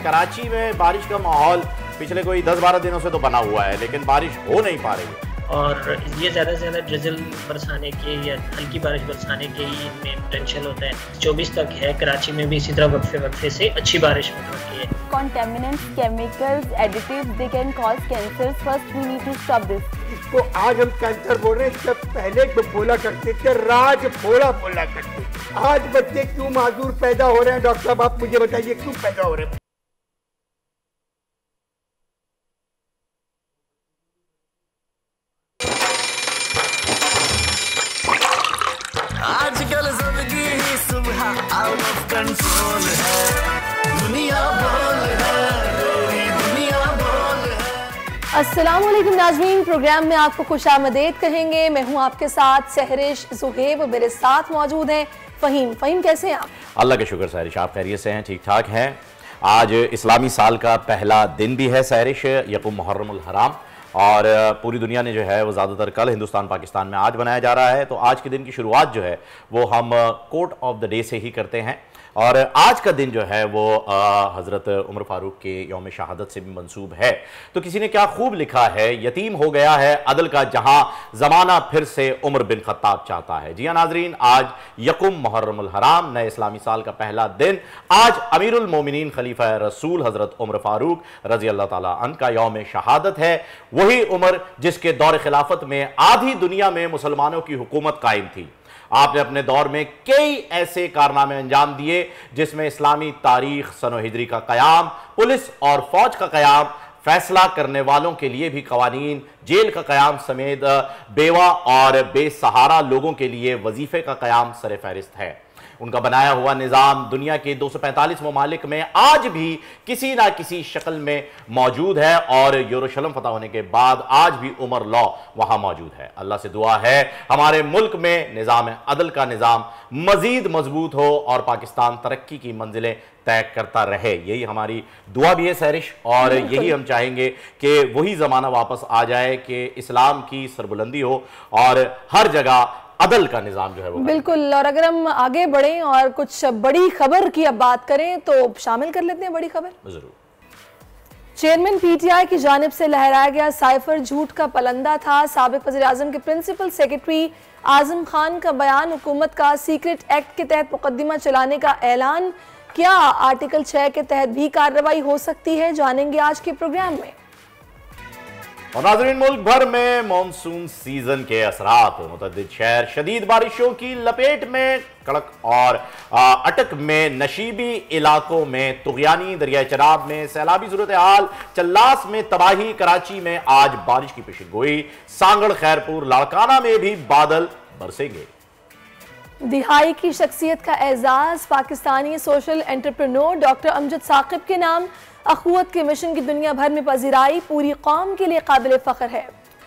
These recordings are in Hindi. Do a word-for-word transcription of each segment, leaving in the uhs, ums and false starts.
कराची में बारिश का माहौल पिछले कोई दस बारह दिनों से तो बना हुआ है, लेकिन बारिश हो नहीं पा रही है और ये ज़्यादा से ज़्यादा ड्रिजल बरसाने के या हल्की बारिश बरसाने के ही में पोटेंशियल होता है। चौबीस तक है, कराची में भी इसी तरह वक्फे वक्फे से अच्छी बारिश होती है। Contaminants, chemicals, additives, they can cause cancers. First, we need to stop this. इसको आज हम कैंसर बोल रहे हैं, इससे पहले तो बोला करते थे राज फोड़ा बोला करते थे। आज बच्चे क्यों माजूर पैदा हो रहे हैं? डॉक्टर साहब आप मुझे बताइए क्यों पैदा हो रहे हैं? आजकल सबकी ही सुबह आउट ऑफ कंट्रोल है, दुनिया बोल है, पूरी दुनिया बोल है। अस्सलाम वालेकुम नाज़रीन, प्रोग्राम में आपको खुशामदीद कहेंगे। मैं हूं आपके साथ सहरिश ज़ुहैब, मेरे साथ मौजूद हैं फ़हीम। फ़हीम कैसे हैं आप? अल्लाह के शुक्र सहरिश, आप खैरियत से हैं? ठीक ठाक हैं। आज इस्लामी साल का पहला दिन भी है सहरिश, यकुम मुहर्रमुल हराम, और पूरी दुनिया ने जो है वो ज़्यादातर कल हिंदुस्तान पाकिस्तान में आज बनाया जा रहा है। तो आज के दिन की शुरुआत जो है वो हम कोट ऑफ द डे से ही करते हैं, और आज का दिन जो है वो हज़रत उमर फारूक के यौम शहादत से भी मंसूब है। तो किसी ने क्या खूब लिखा है, यतीम हो गया है अदल का जहां, ज़माना फिर से उमर बिन खत्ताब चाहता है। जी हाँ नाज़रीन, आज यकुम मुहर्रमुल हराम, नए इस्लामी साल का पहला दिन। आज अमीरुल मोमिनीन खलीफा रसूल हज़रत उमर फारूक रज़ी अल्लाह ताला अन्हु का यौम शहादत है। वही उमर जिसके दौर खिलाफत में आधी दुनिया में मुसलमानों की हुकूमत कायम थी। आपने अपने दौर में कई ऐसे कारनामे अंजाम दिए जिसमें इस्लामी तारीख, सनो हिजरी का कयाम, पुलिस और फौज का कयाम, फैसला करने वालों के लिए भी कवानीन, जेल का कयाम समेत बेवा और बेसहारा लोगों के लिए वजीफे का कयाम सर फहरिस्त है। उनका बनाया हुआ निज़ाम दुनिया के दो सौ पैंतालीस ममालिक में आज भी किसी ना किसी शक्ल में मौजूद है, और यरूशलेम फतह होने के बाद आज भी उमर लॉ वहाँ मौजूद है। अल्लाह से दुआ है हमारे मुल्क में निज़ाम अदल का निज़ाम मज़ीद मजबूत हो और पाकिस्तान तरक्की की मंजिलें तय करता रहे। यही हमारी दुआ भी है सहरिश, और यही हम चाहेंगे कि वही ज़माना वापस आ जाए कि इस्लाम की सरबुलंदी हो और हर जगह अदल का निजाम जो है वो। बिल्कुल, और अगर हम आगे बढ़ें और कुछ बड़ी खबर की अब बात करें तो शामिल कर लेते हैं बड़ी खबर। जरूर। चेयरमैन पीटीआई की जानिब से लहराया गया साइफर झूठ का पलंदा था। साबिक वज़ीर आज़म के प्रिंसिपल सेक्रेटरी आजम खान का बयान, हुकूमत का सीक्रेट एक्ट के तहत मुकदमा चलाने का ऐलान। क्या आर्टिकल छह के तहत भी कार्रवाई हो सकती है, जानेंगे आज के प्रोग्राम में। और नाज़रीन, मुल्क भर में मानसून सीजन के असरात, मुतअद्दिद शहर शदीद बारिशों की लपेट में, कड़क और आ, अटक में, नशीबी इलाकों में तुग़यानी, दरिया चनाब में सैलाबी सूरत हाल, चल्लास में तबाही, कराची में आज बारिश की पेशगोई, सांगड़, खैरपुर, लाड़काना में भी बादल बरसेंगे। दिहाई की शख्सियत का एजाज Pakistani social entrepreneur doctor Amjad Saqib के नाम। अखुवत के मिशन की दुनिया भर में पजीराई पूरी कौम के लिए काबिल फख्र है।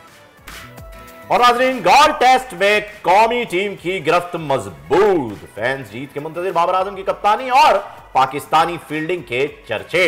और नाज़रीन, गोल्फ टेस्ट में कौमी टीम की गिरफ्त मजबूत, फैंस जीत के मुंतज़िर बाबर आजम की कप्तानी और पाकिस्तानी फील्डिंग के चर्चे।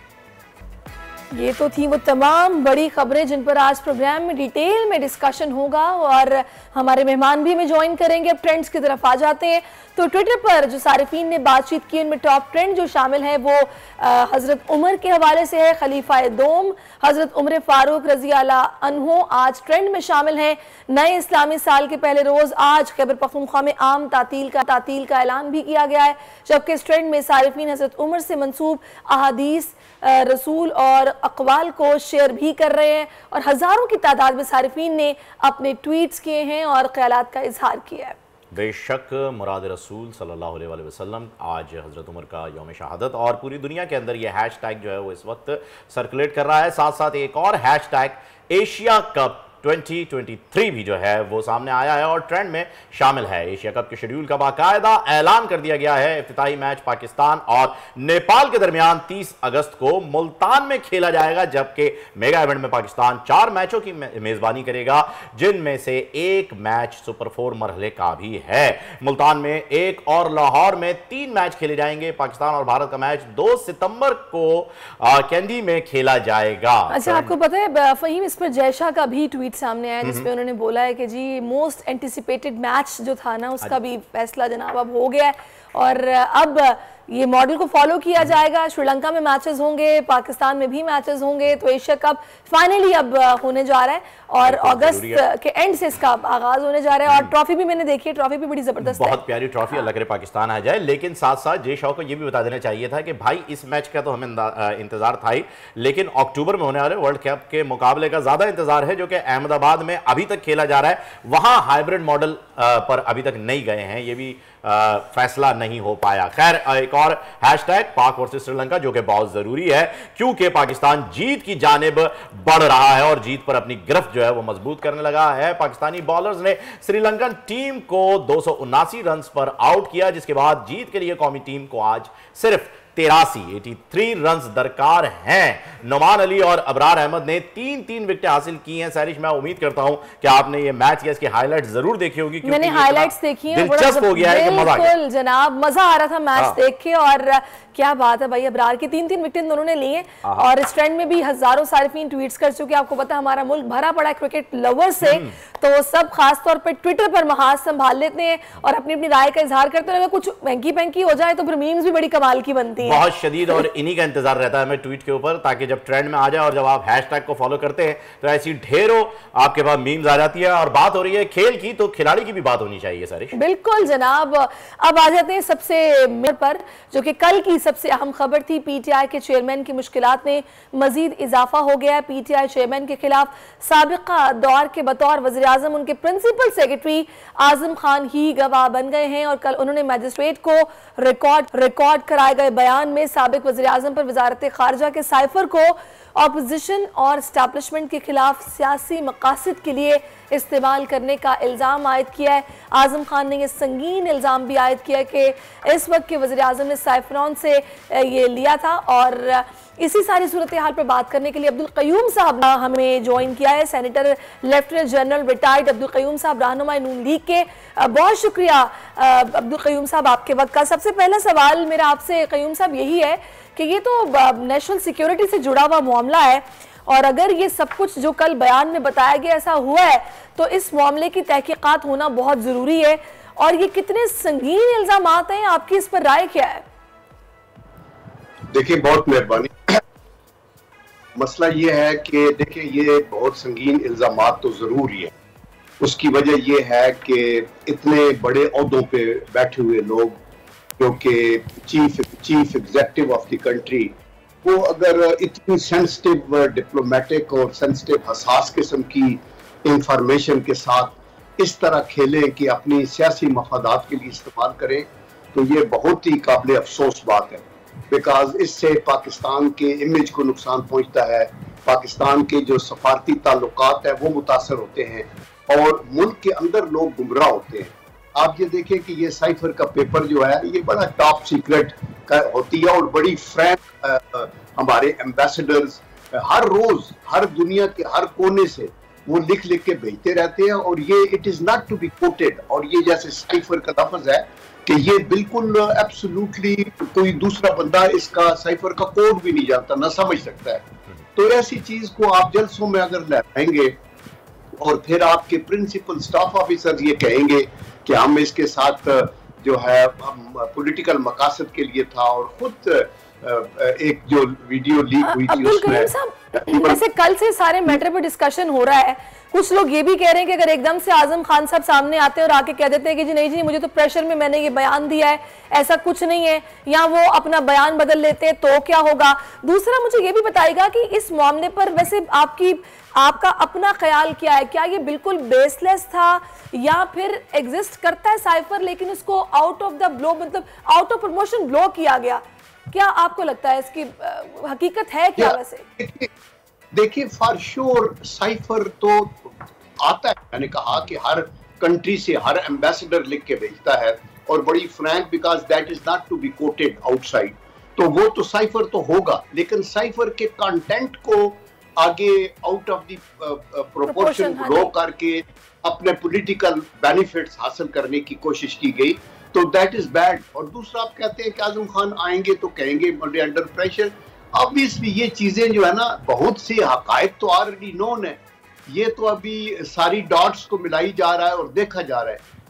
ये तो थी वो तमाम बड़ी खबरें जिन पर आज प्रोग्राम में डिटेल में डिस्कशन होगा, और हमारे मेहमान भी हमें ज्वाइन करेंगे। अब ट्रेंड्स की तरफ आ जाते हैं। तो ट्विटर पर जो सारिफीन ने बातचीत की, उनमें टॉप ट्रेंड जो शामिल है वो हज़रत उमर के हवाले से है। खलीफा दोम हज़रत उमर फारूक रज़ी अल्लाह अन्हु आज ट्रेंड में शामिल हैं। नए इस्लामी साल के पहले रोज़ आज खैबर पख्तूनख्वा में आम तातील का तातील का ऐलान भी किया गया है, जबकि इस ट्रेंड में सारिफीन हज़रत उमर से मंसूब अहादीस रसूल और अक़वाल को शेयर भी कर रहे हैं, और हज़ारों की तादाद में सारिफीन ने अपने ट्वीट्स किए हैं और ख्यालात का इजहार किया है। बेशक मुराद रसूल सल्लल्लाहु अलैहि वसल्लम, आज हज़रत उमर का यौम शहादत, और पूरी दुनिया के अंदर ये हैश टैग जो है वो इस वक्त सर्कुलेट कर रहा है। साथ साथ एक और hashtag Asia Cup twenty twenty three भी जो है वो सामने आया है और ट्रेंड में शामिल है। एशिया कप के शेड्यूल का बाकायदा ऐलान कर दिया गया है। इफ्तिताई मैच पाकिस्तान और नेपाल के दरमियान तीस अगस्त को मुल्तान में खेला जाएगा, जबकि मेगा इवेंट में पाकिस्तान चार मैचों की मेजबानी करेगा, जिनमें से एक मैच सुपर फोर मरहले का भी है। मुल्तान में एक और लाहौर में तीन मैच खेले जाएंगे। पाकिस्तान और भारत का मैच दो सितंबर को कैंडी में खेला जाएगा। अच्छा, आपको पता है फ़हीम, इस पर जयशाह का भी ट्वीट सामने आया जिसमें उन्होंने बोला है कि जी मोस्ट एंटिसिपेटेड मैच जो था ना उसका भी फैसला जनाब अब हो गया है, और अब ये मॉडल को फॉलो किया जाएगा। श्रीलंका में मैचेस होंगे, पाकिस्तान में भी मैचेस होंगे, तो एशिया कप फाइनली अब होने जा रहा है और अगस्त के एंड से इसका आगाज होने जा रहा है। और ट्रॉफी भी मैंने देखी है, ट्रॉफी भी बड़ी जबरदस्त है, बहुत प्यारी ट्रॉफी। अल्लाह करे पाकिस्तान आ जाए। लेकिन साथ साथ जय शाह को ये भी बता देना चाहिए था कि भाई इस मैच का तो हमें इंतजार था ही, लेकिन अक्टूबर में होने वाले वर्ल्ड कप के मुकाबले का ज्यादा इंतजार है जो कि अहमदाबाद में अभी तक खेला जा रहा है। वहां हाइब्रिड मॉडल पर अभी तक नहीं गए हैं, ये भी आ, फैसला नहीं हो पाया। खैर, एक और हैशटैग पाक वर्सेस श्रीलंका जो कि बहुत जरूरी है क्योंकि पाकिस्तान जीत की जानिब बढ़ रहा है और जीत पर अपनी गिरफ्त जो है वो मजबूत करने लगा है। पाकिस्तानी बॉलर्स ने श्रीलंकन टीम को दो सौ उनासी रन पर आउट किया, जिसके बाद जीत के लिए कौमी टीम को आज सिर्फ तिरासी तिरासी रन दरकार हैं। नुमान अली और अबरार अहमद ने तीन तीन विकेटें हासिल की हैं। सैरिश, मैं उम्मीद करता हूं कि आपने ये मैच या इसकी हाइलाइट्स जरूर देखी होगी, क्योंकि मैंने हाइलाइट्स देखी हैं, दिलचस्प हो गया है कि मजा आ गया। बिल्कुल जनाब, मजा आ रहा था मैच हाँ। देख के। और क्या बात है भाई, अबरार की तीन तीन विकेट दोनों ने लिए और इस ट्रेंड में भी हजारों सारिफीन ट्वीट्स कर चुके। आपको पता है हमारा मुल्क भरा पड़ा है क्रिकेट लवर से, तो सब खास तौर पर ट्विटर पर महाज संभाल लेते हैं और अपनी अपनी राय का इजहार करते हैं। अगर कुछ वैंकी पैंकी हो जाए तो फिर मीम्स भी बड़ी कमाल की बनती है, बहुत शदीद। और इन्हीं का इंतजार रहता है हमें ट्वीट के ऊपर, ताकि जब ट्रेंड में आ जाए और जब आप हैशटैग को फॉलो करते हैं तो ऐसी ढेरों आपके पास मीम्स आ जाती है। और बात हो रही है खेल की, तो खिलाड़ी की भी बात होनी चाहिए सारी। बिल्कुल जनाब। अब आ जाते हैं सबसे पर, जो कि कल की सबसे अहम खबर थी। पीटीआई के चेयरमैन की मुश्किलात में मजीद इजाफा हो गया है। पीटीआई चेयरमैन के खिलाफ साबिका दौर के बतौर वज़ीर आज़म उनके प्रिंसिपल सेक्रेटरी आजम खान ही गवाह बन गए हैं और कल उन्होंने मजिस्ट्रेट को रिकॉर्ड रिकॉर्ड कराए गए बयान में साबिक वज़ीर आज़म पर वज़ारत खारजा के साइफर को ऑपोजिशन और एस्टैब्लिशमेंट के खिलाफ सियासी मकासद के लिए इस्तेमाल करने का इल्ज़ाम आयद किया है। आजम खान ने यह संगीन इल्ज़ाम भी आयद किया कि इस वक्त के वज़ीर आज़म ने साइफरॉन से ये लिया था। और इसी सारी सूरत हाल पर बात करने के लिए अब्दुल क़य्यूम साहब हमें ज्वाइन किया है। Senator lieutenant general retired Abdul Qayyum साहब, रहनुमा नून लीग के। बहुत शुक्रिया अब्दुल क़य्यूम साहब आपके वक्त का। सबसे पहला सवाल मेरा आपसे क़य्यूम साहब यही है कि ये तो नेशनल सिक्योरिटी से जुड़ा हुआ मामला है और अगर ये सब कुछ जो कल बयान में बताया गया ऐसा हुआ है तो इस मामले की तहकीकात होना बहुत ज़रूरी है। और ये कितने संगीन इल्ज़ामात हैं, आपकी इस पर राय क्या है? देखिए, बहुत मेहरबानी। मसला ये है कि देखिए ये बहुत संगीन इल्ज़ामात तो ज़रूर ही है। उसकी वजह ये है कि इतने बड़े ओहदों पे बैठे हुए लोग जो कि chief chief executive of the country, वो अगर इतनी सेंसिटिव डिप्लोमेटिक और सेंसिटिव हसास किस्म की इंफॉर्मेशन के साथ इस तरह खेलें कि अपनी सियासी मफादात के लिए इस्तेमाल करें, तो ये बहुत ही काबिल अफसोस बात है। बिकॉज इससे पाकिस्तान के इमेज को नुकसान पहुंचता है, पाकिस्तान के जो सफारती ताल्लुकात है वो मुतासर होते हैं और मुल्क के अंदर लोग गुमराह होते हैं। आप ये देखें कि ये साइफर का पेपर जो है ये बड़ा टॉप सीक्रेट का होती है और बड़ी फ्रैंक हमारे एम्बेसडर्स हर रोज हर दुनिया के हर कोने से वो लिख लिख के भेजते रहते हैं और ये it is not to be quoted. और ये जैसे साइफर का लफ्ज है कि ये बिल्कुल एब्सोल्युटली कोई दूसरा बंदा इसका साइफर का कोड भी नहीं जानता, ना समझ सकता है। तो ऐसी चीज को आप जलसों में अगर लहराएंगे और फिर आपके प्रिंसिपल स्टाफ ऑफिसर ये कहेंगे कि हम इसके साथ जो है हम पॉलिटिकल मकासद के लिए था और खुद एक जो वीडियो लीक हुई थी उसमें वैसे कल से सारे मैटर पर डिस्कशन हो रहा है। कुछ लोग ये भी कह रहे हैं कि अगर एकदम से आजम खान साहब सामने आते हैं और आके कह देते हैं कि जी नहीं जी मुझे तो प्रेशर में मैंने ये बयान दिया है, ऐसा कुछ नहीं है, या वो अपना बयान बदल लेते हैं तो क्या होगा? दूसरा मुझे ये भी बताइएगा कि इस मामले पर वैसे आपकी आपका अपना ख्याल क्या है? क्या ये बिल्कुल बेसलेस था या फिर एग्जिस्ट करता है साइफर लेकिन उसको आउट ऑफ द ब्लो मतलब आउट ऑफ प्रमोशन ब्लो किया गया? क्या आपको लगता है इसकी हकीकत है क्या? वैसे देखिए, फॉर श्योर साइफर तो आता है। मैंने कहा कि हर कंट्री से हर एम्बेसडर लिख के भेजता है और बड़ी frank, because that is not to be quoted outside, तो वो तो साइफर तो होगा, लेकिन साइफर के कंटेंट को आगे out of the proportion grow करके अपने पॉलिटिकल बेनिफिट्स हासिल करने की कोशिश की गई, तो दैट इज बैड। और दूसरा, आप कहते हैं कि आजम खान आएंगे तो कहेंगे अंडर प्रेशर। ऑब्वियसली ये चीजें जो है ना, बहुत सी हकायक तो ऑलरेडी नोन है, ये तो अभी सारी डॉट्स को मिलाई जा रहा है और देखा जा रहा है।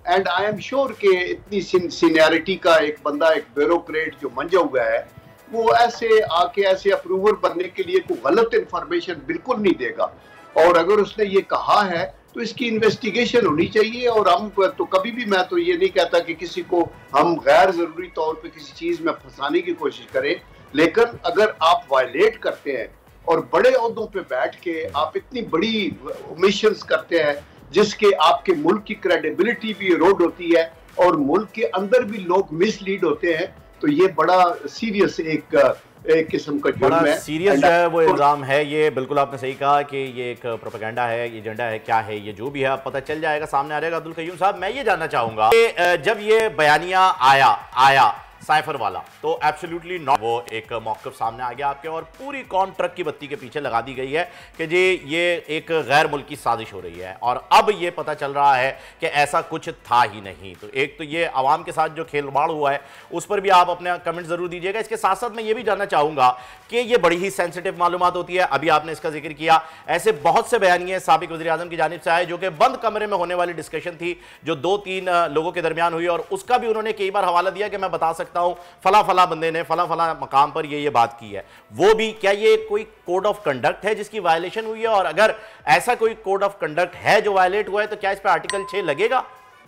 एंड आई एम श्योर कि इतनी सीनियरिटी का एक बंदा, एक ब्यूरोक्रेट जो मंजा हुआ है, वो ऐसे आके ऐसे अप्रूवर बनने के लिए कोई गलत इंफॉर्मेशन बिल्कुल नहीं देगा। और अगर उसने ये कहा है तो इसकी इन्वेस्टिगेशन होनी चाहिए। और हम तो कभी भी, मैं तो ये नहीं कहता कि किसी को हम गैर जरूरी तौर पे किसी चीज में फंसाने की कोशिश करें, लेकिन अगर आप वायलेट करते हैं और बड़े ओहदों पे बैठ के आप इतनी बड़ी मिशंस करते हैं जिसके आपके मुल्क की क्रेडिबिलिटी भी इरोड होती है और मुल्क के अंदर भी लोग मिसलीड होते हैं, तो ये बड़ा सीरियस एक एक किस्म का जुर्म है। सीरियस जो है वो इल्ज़ाम है ये, बिल्कुल आपने सही कहा कि ये एक प्रोपेगेंडा है, एजेंडा है, क्या है ये जो भी है पता चल जाएगा, सामने आ जाएगा। अब्दुल कयूम साहब, मैं ये जानना चाहूंगा कि जब ये बयानिया आया आया साइफर वाला, तो एब्सोल्युटली नॉट, वो एक मौक़िफ़ सामने आ गया आपके और पूरी कौम ट्रक की बत्ती के पीछे लगा दी गई है कि जी ये एक गैर मुल्की साजिश हो रही है, और अब ये पता चल रहा है कि ऐसा कुछ था ही नहीं। तो एक तो ये आवाम के साथ जो खेलवाड़ हुआ है उस पर भी आप अपने कमेंट ज़रूर दीजिएगा। इसके साथ साथ मैं ये भी जानना चाहूँगा कि ये बड़ी ही सेंसिटिव मालूमात होती है, अभी आपने इसका जिक्र किया, ऐसे बहुत से बयानिए साबिक वज़ीर आज़म की जानिब से आए जो कि बंद कमरे में होने वाली डिस्कशन थी जो दो तीन लोगों के दरमियान हुई, और उसका भी उन्होंने कई बार हवाला दिया कि मैं बता सकता हूं फला फला बंदे ने फला फला मकाम पर ये ये बात की है। वो भी क्या ये कोई कोड ऑफ कंडक्ट है जिसकी वायलेशन हुई है, और अगर ऐसा कोई कोड ऑफ कंडक्ट है जो वायलेट हुआ है तो क्या इस पर आर्टिकल छह लगेगा?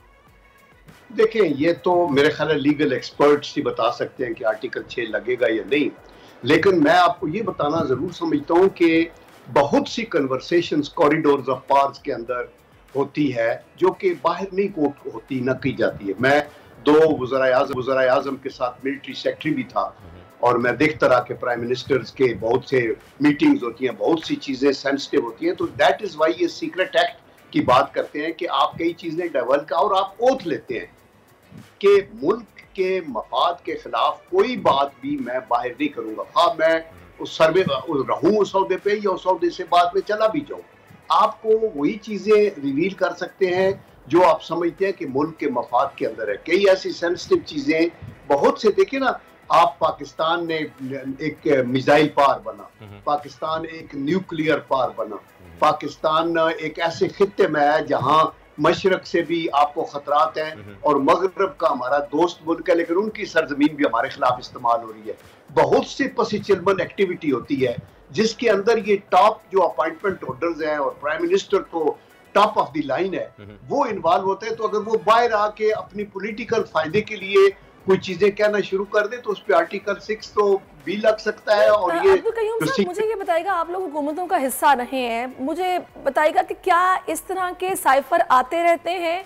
देखें, ये तो मेरे ख्याल लीगल एक्सपर्ट्स ही बता सकते हैं कि आर्टिकल छह लगेगा या नहीं, लेकिन मैं आपको ये बताना जरूर समझता हूं कि बहुत सी कन्वर्सेशंस कॉरिडोर्स ऑफ पार्स के अंदर होती है जो कि बाहर नहीं कोर्ट होती, ना की जाती है। मैं दो वज़ीर आज़म के साथ मिलिट्री सेक्रेटरी भी था और मैं देखता रहा कि प्राइम मिनिस्टर्स के बहुत से मीटिंग्स होती हैं, बहुत सी चीज़ें सेंसिटिव होती हैं। तो दैट इज़ वाई ये सीक्रेट एक्ट की बात करते हैं कि आप कई चीज़ें डेवलप का और आप ओथ लेते हैं कि मुल्क के मफाद के खिलाफ कोई बात भी मैं बाहर नहीं करूँगा, हाँ मैं उस सर्वे रहूँ उस सौदे पे या उस सौदे से बाद में चला भी जाऊँ। आपको वही चीज़ें रिवील कर सकते हैं जो आप समझते हैं कि मुल्क के मफाद के अंदर है। कई ऐसी सेंसिटिव चीजें बहुत से, देखिए ना, आप पाकिस्तान ने एक मिसाइल पार बना, पाकिस्तान एक न्यूक्लियर पार बना, पाकिस्तान एक ऐसे खित्ते में है जहां मशरक से भी आपको खतरात हैं और मगरब का हमारा दोस्त मुल्क है, लेकिन उनकी सरजमीन भी हमारे खिलाफ इस्तेमाल हो रही है। बहुत सी पसीचिलमन एक्टिविटी होती है जिसके अंदर ये टॉप जो अपॉइंटमेंट होल्डर्स हैं और प्राइम मिनिस्टर तो टॉप ऑफ द लाइन है, वो इन्वॉल्व होते हैं। तो अगर वो बाहर आके अपनी पॉलिटिकल फायदे के लिए कोई चीजें कहना शुरू कर दे तो उस पे आर्टिकल सिक्स तो भी लग सकता है। और ये साहब, मुझे ये बताइएगा, आप लोग हुकूमतों का हिस्सा रहे हैं, मुझे बताइएगा कि क्या इस तरह के साइफर आते रहते हैं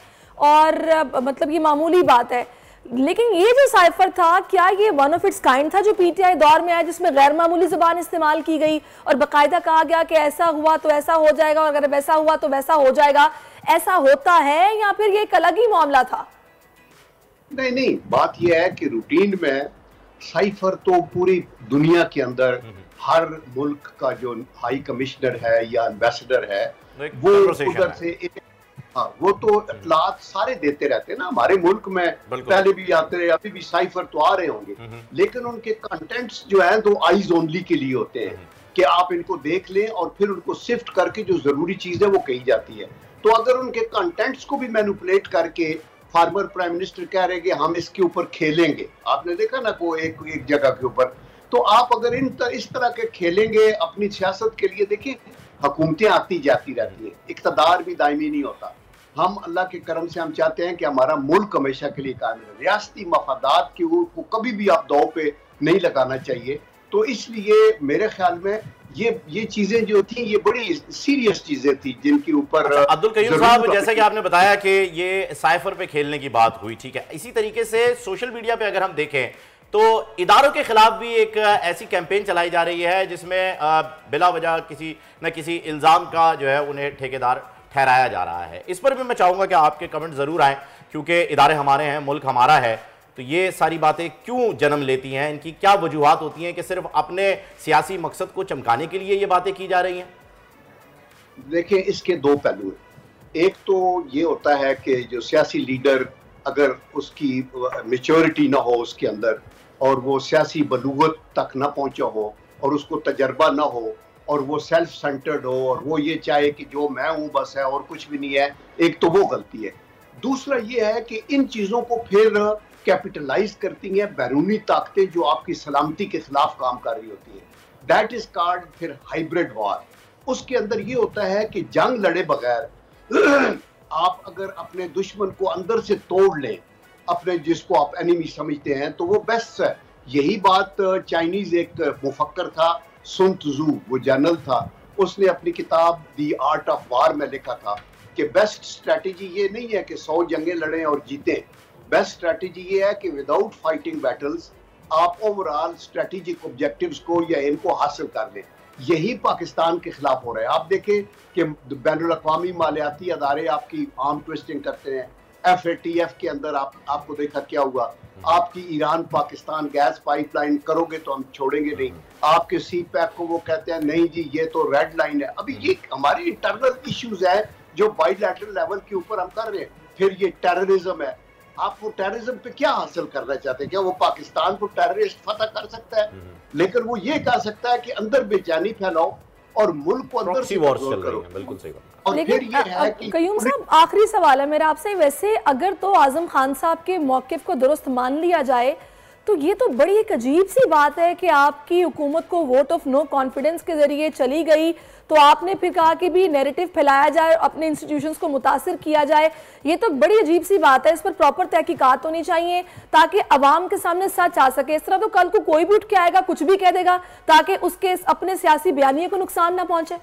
और मतलब ये मामूली बात है, लेकिन ये जो साइफर था क्या ये वन ऑफ इट्स काइंड था जो पीटीआई दौर में आया जिसमें गैर मामूली ज़बान इस्तेमाल की गई और बाकायदा कहा गया कि ऐसा हुआ तो ऐसा हो जाएगा और अगर वैसा हुआ तो वैसा हो जाएगा? ऐसा होता है या फिर ये एक अलग ही मामला था? नहीं नहीं, बात यह है कि रूटीन में साइफर तो पूरी दुनिया के अंदर हर मुल्क का जो हाई कमिश्नर है या एम्बेसडर है वो उधर से एक, हाँ, वो तो इतलात सारे देते रहते हैं ना। हमारे मुल्क में पहले भी आते रहे, अभी भी साइफर तो आ रहे होंगे, लेकिन उनके कंटेंट्स जो है तो आईज ओनली के लिए होते हैं कि आप इनको देख लें और फिर उनको सिफ्ट करके जो जरूरी चीज है वो कही जाती है। तो अगर उनके कंटेंट्स को भी मैनिपुलेट करके फार्मर प्राइम मिनिस्टर कह रहे हैं कि हम इसके ऊपर खेलेंगे, आपने देखा ना को एक एक जगह के ऊपर, तो आप अगर इन तर, इस तरह के खेलेंगे अपनी सियासत के लिए, देखिए हुकूमतें आती जाती रहती है, इक़्तिदार भी दायमी नहीं होता। हम अल्लाह के करम से हम चाहते हैं कि हमारा मुल्क हमेशा के लिए कायम रहे, रियासती मफादात की को कभी भी आप दाव पे नहीं लगाना चाहिए। तो इसलिए मेरे ख्याल में ये ये चीजें जो थी ये बड़ी सीरियस चीजें थी जिनके ऊपर अब्दुल कयूम साहब, जैसे कि आपने बताया कि ये साइफर पे खेलने की बात हुई, ठीक है, इसी तरीके से सोशल मीडिया पे अगर हम देखें तो इदारों के खिलाफ भी एक ऐसी कैंपेन चलाई जा रही है जिसमें बिला वजह किसी न किसी इल्ज़ाम का जो है उन्हें ठेकेदार ठहराया जा रहा है। इस पर भी मैं चाहूँगा कि आपके कमेंट ज़रूर आएँ, क्योंकि इदारे हमारे हैं, मुल्क हमारा है, तो ये सारी बातें क्यों जन्म लेती हैं, इनकी क्या वजूहात होती हैं कि सिर्फ अपने सियासी मकसद को चमकाने के लिए ये बातें की जा रही हैं? देखिए, इसके दो पहलू हैं। एक तो ये होता है कि जो सियासी लीडर अगर उसकी मैच्योरिटी ना हो उसके अंदर और वो सियासी बलूगत तक ना पहुंचा हो और उसको तजर्बा ना हो और वो सेल्फ सेंटर्ड हो और वो ये चाहे कि जो मैं हूँ बस है और कुछ भी नहीं है, एक तो वो गलती है। दूसरा ये है कि इन चीजों को फिर कैपिटलाइज करती हैं बैरूनी ताकतें जो आपकी सलामती के खिलाफ काम कर रही होती है। दैट इज कॉल्ड फिर हाइब्रिड वॉर। उसके अंदर ये होता है कि जंग लड़े बगैर आप अगर अपने दुश्मन को अंदर से तोड़ लें, अपने जिसको आप एनिमी समझते हैं, तो वो बेस्ट है। यही बात चाइनीज एक मुफक्कर था सुन त्जू, वो जनरल था, उसने अपनी किताब दी आर्ट ऑफ वार में लिखा था कि बेस्ट स्ट्रेटेजी ये नहीं है कि सौ जंगें लड़ें और जीतें। बेस्ट स्ट्रेटेजी ये है कि विदाउट फाइटिंग बैटल्स आप ओवरऑल स्ट्रेटेजिक ऑब्जेक्टिव्स को या इनको हासिल कर लें। यही पाकिस्तान के खिलाफ हो रहा है। आप देखें कि बैनुल अक़वामी मालियाती अदारे आपकी आर्म ट्विस्टिंग करते हैं। एफ ए टी एफ के अंदर आप आपको देखा क्या हुआ, आपकी ईरान पाकिस्तान गैस पाइपलाइन करोगे तो हम छोड़ेंगे नहीं, आपके सी पैक को वो कहते हैं नहीं जी ये तो रेड लाइन है। अभी ये हमारी इंटरनल इश्यूज है जो बाइलैटरल लेवल के ऊपर हम कर रहे हैं। फिर ये टेररिज्म है, आप वो टेररिज्म पे क्या हासिल करना चाहते हैं? क्या वो पाकिस्तान को टेररिस्ट फतह कर सकता है? लेकिन वो ये कर सकता है कि अंदर बेचैनी फैलाओ और मुल्क को अंदर से कंट्रोल करो। बिल्कुल सही बात। और फिर ये है कि कयूम साहब, आखिरी सवाल है मेरा आपसे, वैसे अगर तो आजम खान साहब के मौकिफ को दुरुस्त मान लिया जाए तो ये तो बड़ी एक अजीब सी बात है कि आपकी हुकूमत को वोट ऑफ नो कॉन्फिडेंस के जरिए चली गई, तो आपने फिर कहा कि भी नैरेटिव फैलाया जाए, अपने इंस्टीट्यूशंस को मुतासिर किया जाए। ये तो बड़ी अजीब सी बात है, इस पर प्रॉपर तहकीकात होनी चाहिए ताकि अवाम के सामने सच आ सके। इस तरह तो कल को कोई भी उठ के आएगा, कुछ भी कह देगा ताकि उसके अपने सियासी बयानिए को नुकसान ना पहुंचे।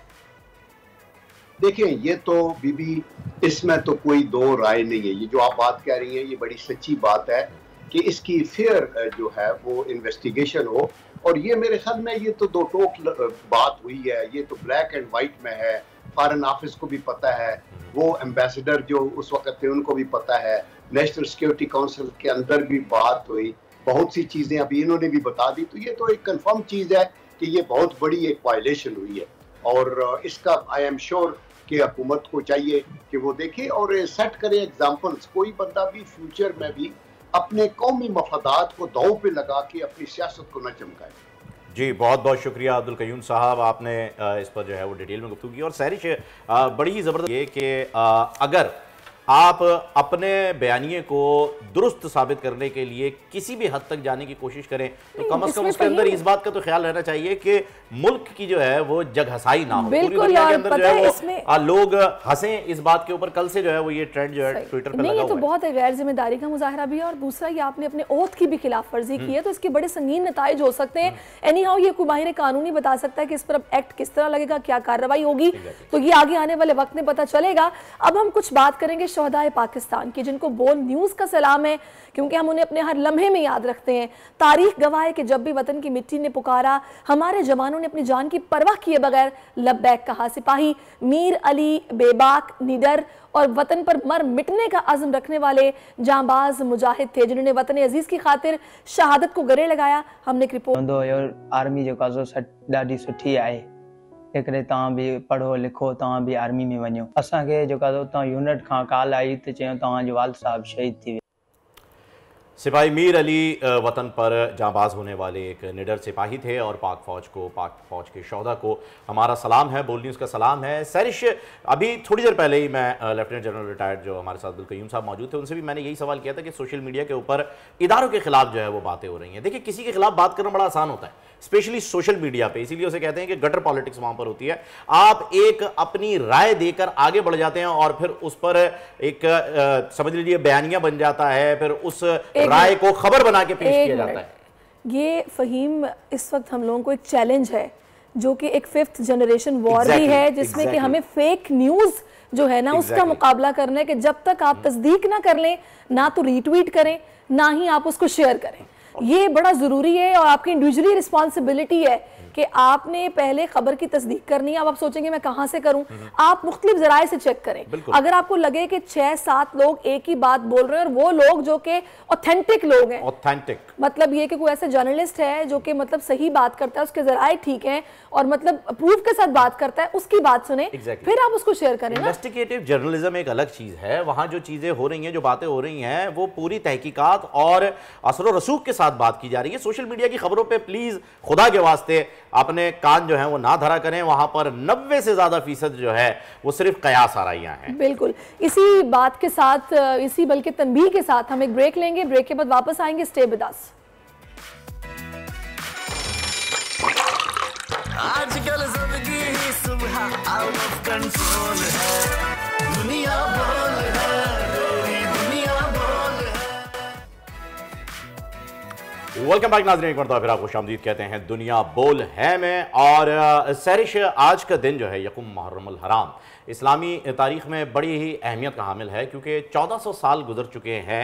देखिए ये तो बीबी, इसमें तो कोई दो राय नहीं है। ये जो आप बात कह रही हैं ये बड़ी सच्ची बात है कि इसकी फेयर जो है वो इन्वेस्टिगेशन हो। और ये मेरे ख्याल में ये तो दो टोक बात हुई है, ये तो ब्लैक एंड वाइट में है। फॉरेन ऑफिस को भी पता है, वो एम्बेसडर जो उस वक्त थे उनको भी पता है, नेशनल सिक्योरिटी काउंसिल के अंदर भी बात हुई, बहुत सी चीजें अभी इन्होंने भी बता दी। तो ये तो एक कंफर्म चीज है कि ये बहुत बड़ी एक वायलेशन हुई है और इसका आई एम श्योर कि हुकूमत को चाहिए कि वो देखे और सेट करे एग्जाम्पल्स। कोई बंदा भी फ्यूचर में भी अपने कौमी मफादात को दांव पे लगा के अपनी सियासत को न चमकाए। जी बहुत बहुत शुक्रिया अब्दुल कयूम साहब, आपने इस पर जो है वो डिटेल में गुफ्तगू की। और सहरिश बड़ी ही ज़बरदस्त ये कि अगर आप अपने बयानिए को दुरुस्त साबित करने के लिए किसी भी हद तक जाने की कोशिश करें तो कम अज कम उसके अंदर इस बात का तो ख्याल रहना चाहिए कि मुल्क की जो है वो जगहसाई ना हो। पूरी दुनिया के अंदर जो है वो लोग हंसें इस बात के ऊपर। कल से जो है वो ये ट्रेंड जो है ट्विटर पे लगा हुआ है। तो बहुत गैर जिम्मेदारी का मुजाहरा भी है और दूसरा ये आपने अपने ओथ की भी खिलाफ वर्जी की है, तो इसके बड़े संगीन नताइज हो सकते हैं। एनी हाउ ये माहिर कानूनी बता सकता है कि इस पर एक्ट किस तरह लगेगा, क्या कार्रवाई होगी, तो ये आगे आने वाले वक्त में पता चलेगा। अब हम कुछ बात करेंगे शहदाए पाकिस्तान की, जिनको बोल्ड न्यूज़ का सलाम है क्योंकि हम उन्हें अपने हर लम्हे में याद रखते हैं। तारीख गवाह है कि जब भी वतन की मिट्टी ने पुकारा, हमारे जवानों ने अपनी जान की परवाह किए बगैर लब्बैक कहा। सिपाही मीर अली बेबाक, निडर और वतन पर मर मिटने का अज़्म रखने वाले जांबाज मुजाहिद थे जिन्होंने वतन अजीज की खातिर शहादत को गले लगाया। हमने एक रिपोर्ट आर्मी जो ॾाढी सुठी आहे, एकरे तव्हां बि पढ़ो लिखो, तव्हां बि आर्मी में वञो। असांखे जेका उतां यूनिट खां कॉल आई त चयूं तव्हांजो वाल साहब शहीद थी विया। सिपाही मीर अली वतन पर जांबाज होने वाले एक निडर सिपाही थे और पाक फ़ौज को, पाक फ़ौज के शोहदा को हमारा सलाम है, बोल्ड न्यूज़ का सलाम है। सैरिश, अभी थोड़ी देर पहले ही मैं लेफ्टिनेंट जनरल रिटायर्ड जो हमारे साथ अब्दुल कयूम साहब मौजूद थे, उनसे भी मैंने यही सवाल किया था कि सोशल मीडिया के ऊपर इदारों के खिलाफ जो है वो बातें हो रही हैं। देखिए किसी के खिलाफ बात करना बड़ा आसान होता है, स्पेशली सोशल मीडिया पे, इसीलिए उसे कहते हैं कि गटर पॉलिटिक्स वहां पर होती है। आप एक अपनी राय देकर आगे बढ़ जाते हैं और फिर उस पर एक आ, समझ लीजिए बयानिया बन जाता है, फिर उस राय को खबर बना के पेश किया जाता है। ये फहीम, इस वक्त हम लोगों को एक चैलेंज है जो कि एक फिफ्थ जनरेशन वॉर exactly, भी है जिसमें exactly. कि हमें फेक न्यूज जो है ना exactly. उसका मुकाबला करना है कि जब तक आप तस्दीक ना कर लें, ना तो रीट्वीट करें ना ही आप उसको शेयर करें। ये बड़ा ज़रूरी है और आपकी इंडिविजुअली रिस्पॉन्सिबिलिटी है कि आपने पहले खबर की तस्दीक करनी है। अब आप सोचेंगे मैं कहां से करूं, आप मुख्तलिफ जराए से चेक करें। अगर आपको लगे कि छह सात लोग एक ही बात बोल रहे हैं और वो लोग जो कि ऑथेंटिक लोग हैं, ऑथेंटिक मतलब ये कि कोई ऐसा जर्नलिस्ट है जो कि मतलब सही बात करता है, उसके जराए ठीक हैं और मतलब प्रूफ के साथ बात करता है, उसकी बात सुने exactly. फिर आप उसको शेयर करें। इन्वेस्टिगेटिव जर्नलिज्म एक अलग चीज है, वहां जो चीजें हो रही हैं, जो बातें हो रही हैं, वो पूरी तहकीकात और असर व रसूख के साथ बात की जा रही है। सोशल मीडिया की खबरों पे प्लीज खुदा के वास्ते अपने कान जो है वो ना धरा करें, वहां पर नब्बे से ज्यादा फीसद जो है वो सिर्फ कयास आराइयां हैं। बिल्कुल, इसी बात के साथ, इसी बल्कि तनबीह के साथ हम एक ब्रेक लेंगे, ब्रेक के बाद वापस आएंगे। Stay with us. आजकल जिंदगी ही सुबह आउट ऑफ कंट्रोल है, दुनिया बोल है, पूरी दुनिया बोल है। वेलकम बैक नाज़रीन, एक मरतबा फिर आपको खुशामदीद कहते हैं दुनिया बोल है में। और सैरिश, आज का दिन जो है यकुम मुहर्रमुल हराम इस्लामी तारीख़ में बड़ी ही अहमियत का हामिल है, क्योंकि चौदह सौ साल गुजर चुके हैं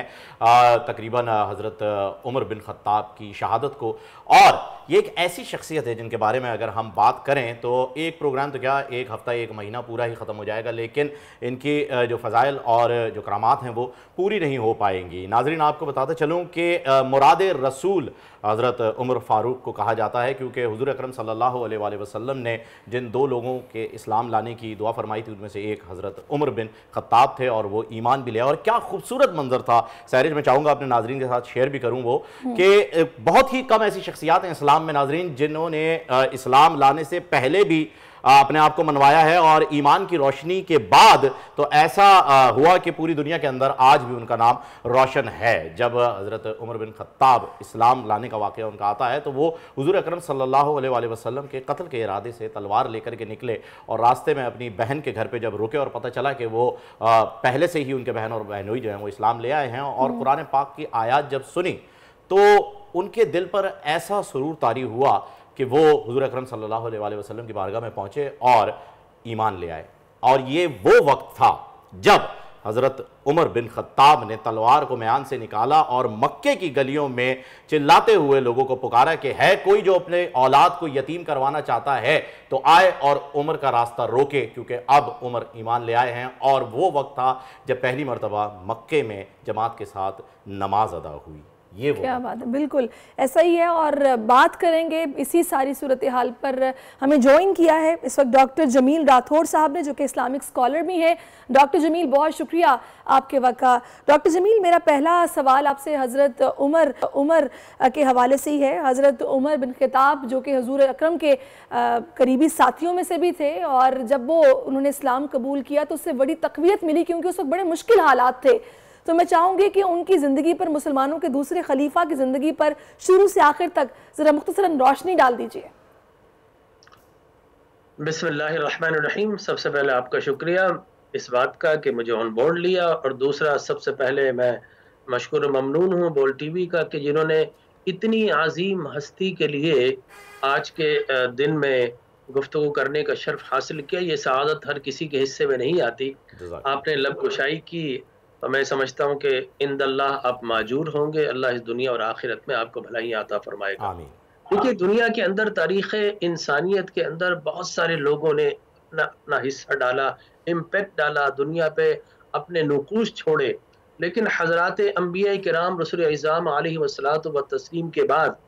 तकरीबन हज़रत उमर बिन ख़त्ताब की शहादत को। और ये एक ऐसी शख्सियत है जिनके बारे में अगर हम बात करें तो एक प्रोग्राम तो क्या, एक हफ़्ता एक महीना पूरा ही ख़त्म हो जाएगा, लेकिन इनकी जो फ़ज़ाइल और जो करामात हैं वो पूरी नहीं हो पाएंगी। नाज़रीन, आपको बताते चलूँ कि मुराद रसूल हज़रत उमर फ़ारूक को कहा जाता है, क्योंकि हुज़ूर अकरम सल्लल्लाहु अलैहि वसल्लम ने जिन दो लोगों के इस्लाम लाने की दुआ फरमाई थी उनमें से एक हज़रत उमर बिन ख़त्ताब थे, और वो ईमान भी ले। और क्या खूबसूरत मंजर था सैरिज, मैं चाहूँगा अपने नाजरीन के साथ शेयर भी करूँ वो, कि बहुत ही कम ऐसी शख्सियात हैं इस्लाम में नाजरीन जिन्होंने इस्लाम लाने से पहले भी अपने आप को मनवाया है, और ईमान की रोशनी के बाद तो ऐसा हुआ कि पूरी दुनिया के अंदर आज भी उनका नाम रोशन है। जब हज़रत उमर बिन ख़त्ताब इस्लाम लाने का वाक़या उनका आता है तो वो हुज़ूर अकरम सल्लल्लाहु अलैहि वसल्लम के कत्ल के इरादे से तलवार लेकर के निकले, और रास्ते में अपनी बहन के घर पे जब रुके और पता चला कि वो पहले से ही उनके बहन और बहनोई जो हैं वो इस्लाम ले आए हैं, और कुरान पाक की आयत जब सुनी तो उनके दिल पर ऐसा सुरूर तारी हुआ कि वो हुज़ूर अकरम सल्लल्लाहु अलैहि वसल्लम की बारगाह में पहुँचे और ईमान ले आए। और ये वो वक्त था जब हज़रत उमर बिन ख़त्ताब ने तलवार को म्यान से निकाला और मक्के की गलियों में चिल्लाते हुए लोगों को पुकारा कि है कोई जो अपने औलाद को यतीम करवाना चाहता है तो आए और उमर का रास्ता रोके, क्योंकि अब उमर ईमान ले आए हैं। और वो वक्त था जब पहली मरतबा मक्के में जमात के साथ नमाज अदा हुई। ये वो क्या बात है, बिल्कुल ऐसा ही है। और बात करेंगे इसी सारी सूरत हाल पर। हमें ज्वाइन किया है इस वक्त डॉक्टर जमील राठौर साहब ने, जो कि इस्लामिक स्कॉलर भी हैं। डॉक्टर जमील, बहुत शुक्रिया आपके वक्त का। डॉक्टर जमील, मेरा पहला सवाल आपसे हज़रत उमर उमर के हवाले से ही है। हज़रत उमर बिन ख़त्ताब जो कि हुज़ूर अकरम के करीबी साथियों में से भी थे, और जब वो उन्होंने इस्लाम कबूल किया तो उससे बड़ी तक़वियत मिली, क्योंकि उस वक्त बड़े मुश्किल हालात थे। तो मैं चाहूँगी कि उनकी ज़िंदगी पर, मुसलमानों के दूसरे खलीफा की ज़िंदगी पर शुरू से आखिर तक ज़रा मुख्तसरन रोशनी डाल दीजिए। बिस्मिल्लाहिर्रहमानिर्रहीम। सबसे पहले आपका शुक्रिया इस बात का कि मुझे ऑन बोर्ड लिया, और दूसरा सबसे पहले मैं मशकूर ममनून हूँ बोल टीवी का कि जिन्होंने इतनी आज़ीम हस्ती के लिए आज के दिन में गुफ्तगू करने का शर्फ हासिल किया। ये सआदत हर किसी के हिस्से में नहीं आती। आपने लब कुशाई की तो मैं समझता हूँ कि इंदल्लाह आप माजूर होंगे, अल्लाह इस दुनिया और आखिरत में आपको भलाई आता फरमाएगा। देखिए, दुनिया के अंदर तारीख़ इंसानियत के अंदर बहुत सारे लोगों ने अपना अपना हिस्सा डाला, इम्पैक्ट डाला, दुनिया पे अपने नुकूश छोड़े, लेकिन हज़रात अंबिया किराम रसूल इज़ाम अलैहिस्सलातु व तस्लीम के बाद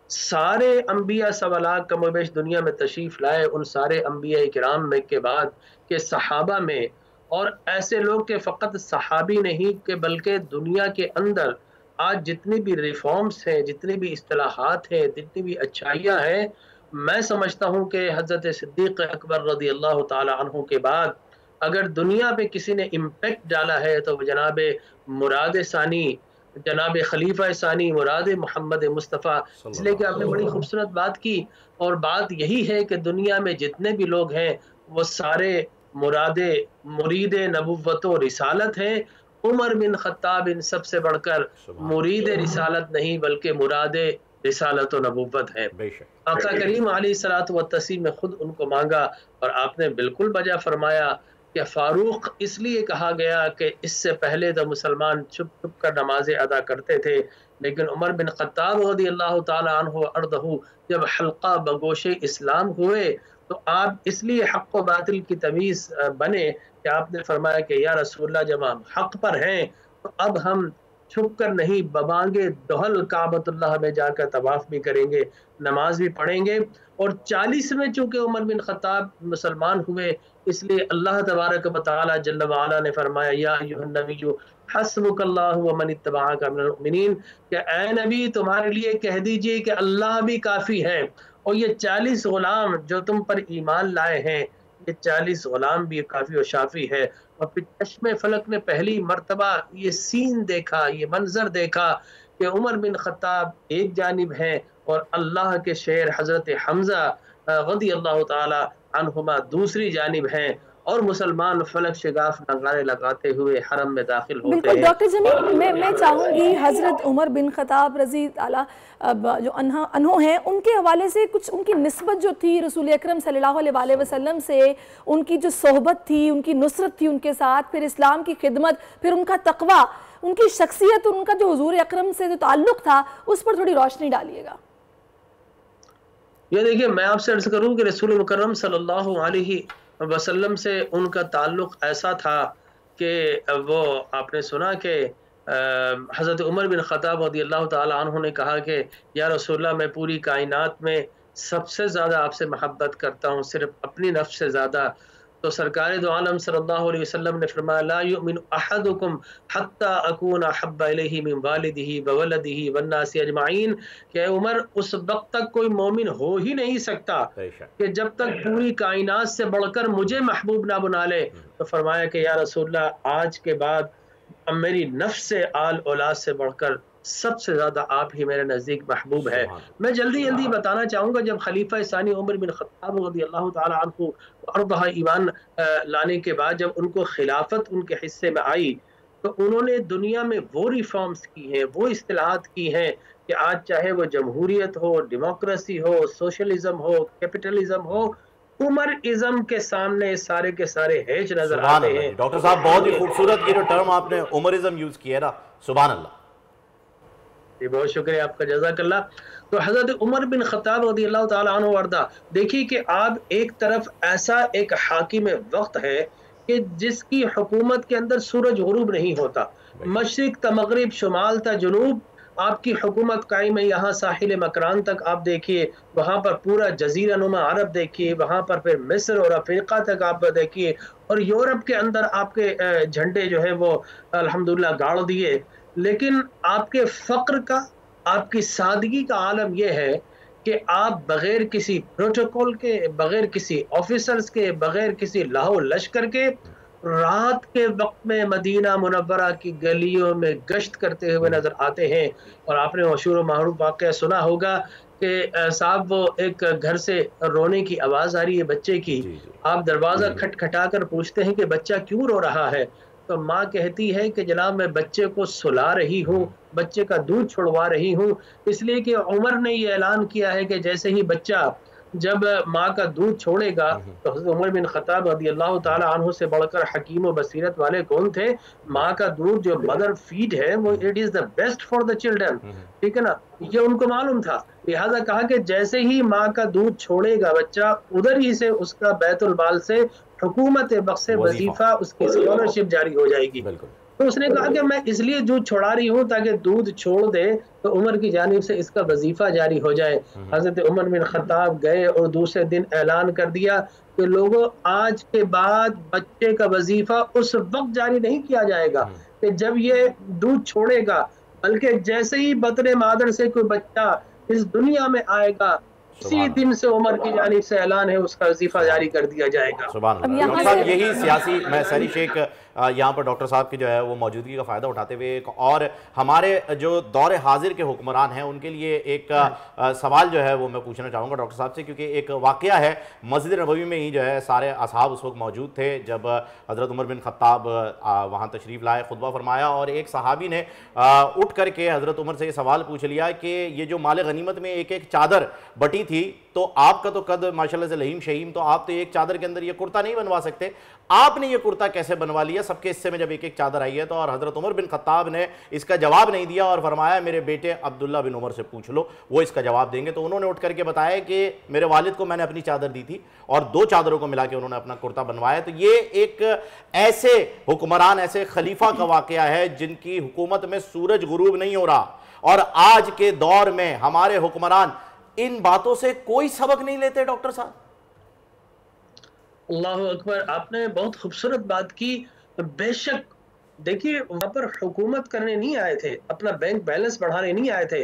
सारे अंबिया सवाला कमोबेश दुनिया में तशरीफ़ लाए। उन सारे अंबिया किराम में के बाद के सहाबा में, और ऐसे लोग के फ़कत सहाबी नहीं कि बल्कि दुनिया के अंदर आज जितनी भी रिफॉर्म्स हैं, जितनी भी इस्तिलाहात हैं, जितनी भी अच्छाइयाँ हैं, मैं समझता हूँ कि हज़रत सिद्दीक़ अकबर रज़ी अल्लाह ताला अन्हु के बाद अगर दुनिया पे किसी ने इम्पैक्ट डाला है तो जनाब मुराद सानी, जनाब खलीफा सानी मुराद मोहम्मद मुस्तफ़ा। इसलिए कि आपने बड़ी खूबसूरत बात की, और बात यही है कि दुनिया में जितने भी लोग हैं वो सारे मुरादे मुरीद नबुव्वत व रिसालत है। उमर बिन ख़त्ताब इन सबसे बढ़कर मुरीद रिसालत नहीं बल्कि मुराद रिसालत व नबुव्वत है। आका करीम अलैहिस्सलातु व तस्लीम ने खुद उनको मांगा, और आपने बिल्कुल बजा फरमाया कि फारूक इसलिए कहा गया कि इससे पहले तो मुसलमान छुप छुप कर नमाजें अदा करते थे, लेकिन उमर बिन ख़त्ताब रज़ियल्लाहु ताला अन्हु अर्दहु जब हल्का बगोशे इस्लाम हुए तो आप इसलिए हक़ व बातिल की तमीज़ बने कि आपने फरमाया कि या रसूलल्लाह, जब हम हक़ पर हैं तो अब हम छुप कर नहीं, बबांगे दोहल काबतुल्लाह में जाकर तवाफ़ भी करेंगे, नमाज भी पढ़ेंगे। और चालीस में चूँकि उमर बिन ख़त्ताब मुसलमान हुए, इसलिए अल्लाह तबारक व तआला जल्ल व अला ने फरमाया या अय्युहन नबिय्यु हस्बुकल्लाहु व मन इत्तबअका मिनल मुमिनीन, कि ऐ नबी तुम्हारे लिए कह दीजिए कि अल्लाह भी काफ़ी है और ये चालीस गुलाम जो तुम पर ईमान लाए हैं, ये चालीस गुलाम भी काफ़ी और शाफी है। और फिर चश्मे फलक ने पहली मर्तबा ये सीन देखा, ये मंजर देखा कि उमर बिन खत्ताब एक जानिब हैं और अल्लाह के शेर हज़रत हमज़ा रज़ी अल्लाह ताला अन्हुमा दूसरी जानिब हैं, और मुसलमान फलक शिगाफ नगारे लगाते हुए हरम में दाखिल होते बिल्कुल हैं। डॉक्टर जमील, मैं मैं चाहूँगी हज़रत उमर बिन खत्ताब रज़ी ताला जो अनहा अनहो हैं, उनके हवाले से कुछ उनकी निस्बत जो थी रसूल अकरम सल्लल्लाहु अलैहि वसल्लम से, उनकी जो सोहबत थी, उनकी नुसरत थी उनके साथ, फिर इस्लाम की खिदमत, फिर उनका तकवा, उनकी शख्सियत और उनका जो हुजूर अकरम से जो ताल्लुक़ था, उस पर थोड़ी रोशनी डालिएगा। ये देखिए, मैं आपसे अर्ज़ करूँ कि रसूल मुकर्रम सल्लल्लाहु अलैहि वसल्लम से उनका ताल्लुक़ ऐसा था कि वो आपने सुना कि हज़रत उमर बिन ख़त्ताब रज़ियल्लाहु ताला अन्हु ने कहा कि या रसूलल्लाह, मैं पूरी कायनात में सबसे ज़्यादा आपसे मोहब्बत करता हूँ, सिर्फ अपनी नफ्स से ज़्यादा। तो सरकार दो आलम सल्लल्लाहु अलैहि वसल्लम ने फरमाया, ला युमिनु अहदुकुम हत्ता अकूना अहब्बा इलैहि मिन वालिदिही व वलदिही वन्नासि अजमाइन, कि उमर उस वक्त तक कोई मोमिन हो ही नहीं सकता कि जब तक पूरी कायनात से बढ़कर मुझे महबूब ना बना ले। तो फरमाया कि या रसूलल्लाह, आज के बाद अब मेरी नफ्स से आल औलाद से बढ़कर सबसे ज्यादा आप ही मेरे नजदीक महबूब है। मैं जल्दी जल्दी बताना चाहूंगा, जब खलीफा सानी उमर बिन खत्ताब रज़ियल्लाहु ताला अन्हु अर्बा ईमान लाने के बाद जब उनको खिलाफत उनके हिस्से में आई, तो उन्होंने दुनिया में वो रिफॉर्म्स की हैं, वो इस्तिलाहात की हैं कि आज चाहे वो जमहूरियत हो, डेमोक्रेसी हो, सोशलिज्म हो, कैपिटलिज्म हो, उमर इज्म के सामने सारे के सारे हेज नजर आते हैं। डॉक्टर साहब, बहुत ही खूबसूरत ये जो टर्म आपने उमरिज्म यूज किया ना, सुभान अल्लाह। जी, बहुत शुक्रिया आपका, जज़ाकल्लाह। तो हज़रत उमर बिन खत्ताब रज़ियल्लाहु ताला अन्हु वर्दा, देखिए कि आप एक तरफ ऐसा एक हाकिम वक्त है कि जिसकी हुकूमत के अंदर सूरज गुरूब नहीं होता, मशरिक ता मगरिब, शुमाल ता जुनूब, आपकी हुकूमत कायम है। यहाँ साहिल मकरान तक आप देखिए, वहाँ पर पूरा जजीरा नुमा अरब देखिए, वहाँ पर फिर मिस्र और अफ्रीका तक आप देखिए, और यूरोप के अंदर आपके झंडे जो है वो अल्हम्दुलिल्लाह गाड़ दिए। लेकिन आपके फ़क्र का, आपकी सादगी का आलम यह है कि आप बग़ैर किसी प्रोटोकॉल के, बग़ैर किसी ऑफिसर्स के, बग़ैर किसी लाहो लश्कर के रात के वक्त में मदीना मुनव्वरा की गलियों में गश्त करते हुए नजर आते हैं। और आपने मशहूर मारूफ वाक़या सुना होगा कि साहब वो एक घर से रोने की आवाज़ आ रही है बच्चे की, आप दरवाज़ा खटखटा कर पूछते हैं कि बच्चा क्यों रो रहा है, तो माँ कहती है कि जनाब मैं बच्चे को सुला रही हूँ, बच्चे का दूध छुड़वा रही हूँ, इसलिए कि उमर ने ये ऐलान किया है कि जैसे ही बच्चा जब माँ का दूध छोड़ेगा, तो हज़रत उमर बिन खत्ताब रज़ियल्लाहु ताला अन्हु से बढ़कर हकीम और बसीरत वाले कौन थे? माँ का दूध, जो मदर फीड है, वो it is the best for the children, ठीक है ना, ये उनको मालूम था। लिहाजा कहा कि जैसे ही माँ का दूध छोड़ेगा बच्चा, उधर ही से उसका बैतुल माल से हुकूमत बख्शे वजीफा, उसकी स्कॉलरशिप जारी हो जाएगी। तो उसने कहा कि मैं इसलिए दूध छोड़ा रही हूँ ताकि दूध छोड़ दे तो उमर की जानिब से इसका वजीफा जारी हो जाए। हजरत उमर बिन खत्ताब गए और दूसरे दिन ऐलान कर दिया कि लोगों, आज के बाद बच्चे का वजीफा उस वक्त जारी नहीं किया जाएगा कि जब ये दूध छोड़ेगा, बल्कि जैसे ही बतने मादर से कोई बच्चा इस दुनिया में आएगा, इसी दिन से उमर की जानिब से ऐलान है, उसका वजीफा जारी कर दिया जाएगा। सुभान अल्लाह। डॉक्टर साहब, यही सियासी, मैं सरी शेख यहाँ पर डॉक्टर साहब की जो है वो मौजूदगी का फ़ायदा उठाते हुए एक और हमारे जो दौर हाजिर के हुक्मरान हैं उनके लिए एक आ, सवाल जो है वो मैं पूछना चाहूँगा डॉक्टर साहब से, क्योंकि एक वाक़या है, मस्जिद नबवी में ही जो है सारे असहाब उस वक्त मौजूद थे जब हज़रत उमर बिन खत्ताब वहाँ तशरीफ़ लाए, खुतबा फरमाया, और एक सहाबी ने आ, उठ करके हज़रत उमर से ये सवाल पूछ लिया कि ये जो माल गनीमत में एक एक चादर बटी थी, तो आपका तो कद माशाल्लाह से लहीम शहीम, तो आप तो एक चादर के अंदर ये कुर्ता नहीं बनवा सकते, आपने ये कुर्ता कैसे बनवा लिया सबके हिस्से में जब एक एक चादर आई है? तो और हज़रत उमर बिन खत्ताब ने इसका जवाब नहीं दिया और फरमाया मेरे बेटे अब्दुल्ला बिन उमर से पूछ लो, वो इसका जवाब देंगे। तो उन्होंने उठ करके बताया कि मेरे वालिद को मैंने अपनी चादर दी थी और दो चादरों को मिला के उन्होंने अपना कुर्ता बनवाया। तो ये एक ऐसे हुक्मरान, ऐसे खलीफा का वाक़या है जिनकी हुकूमत में सूरज गुरूब नहीं हो रहा, और आज के दौर में हमारे हुक्मरान इन बातों से कोई सबक नहीं लेते। डॉक्टर साहब, अल्लाहु अकबर, आपने बहुत खूबसूरत बात की। बेशक देखिए, वहां पर हुकूमत करने नहीं आए थे, अपना बैंक बैलेंस बढ़ाने नहीं आए थे,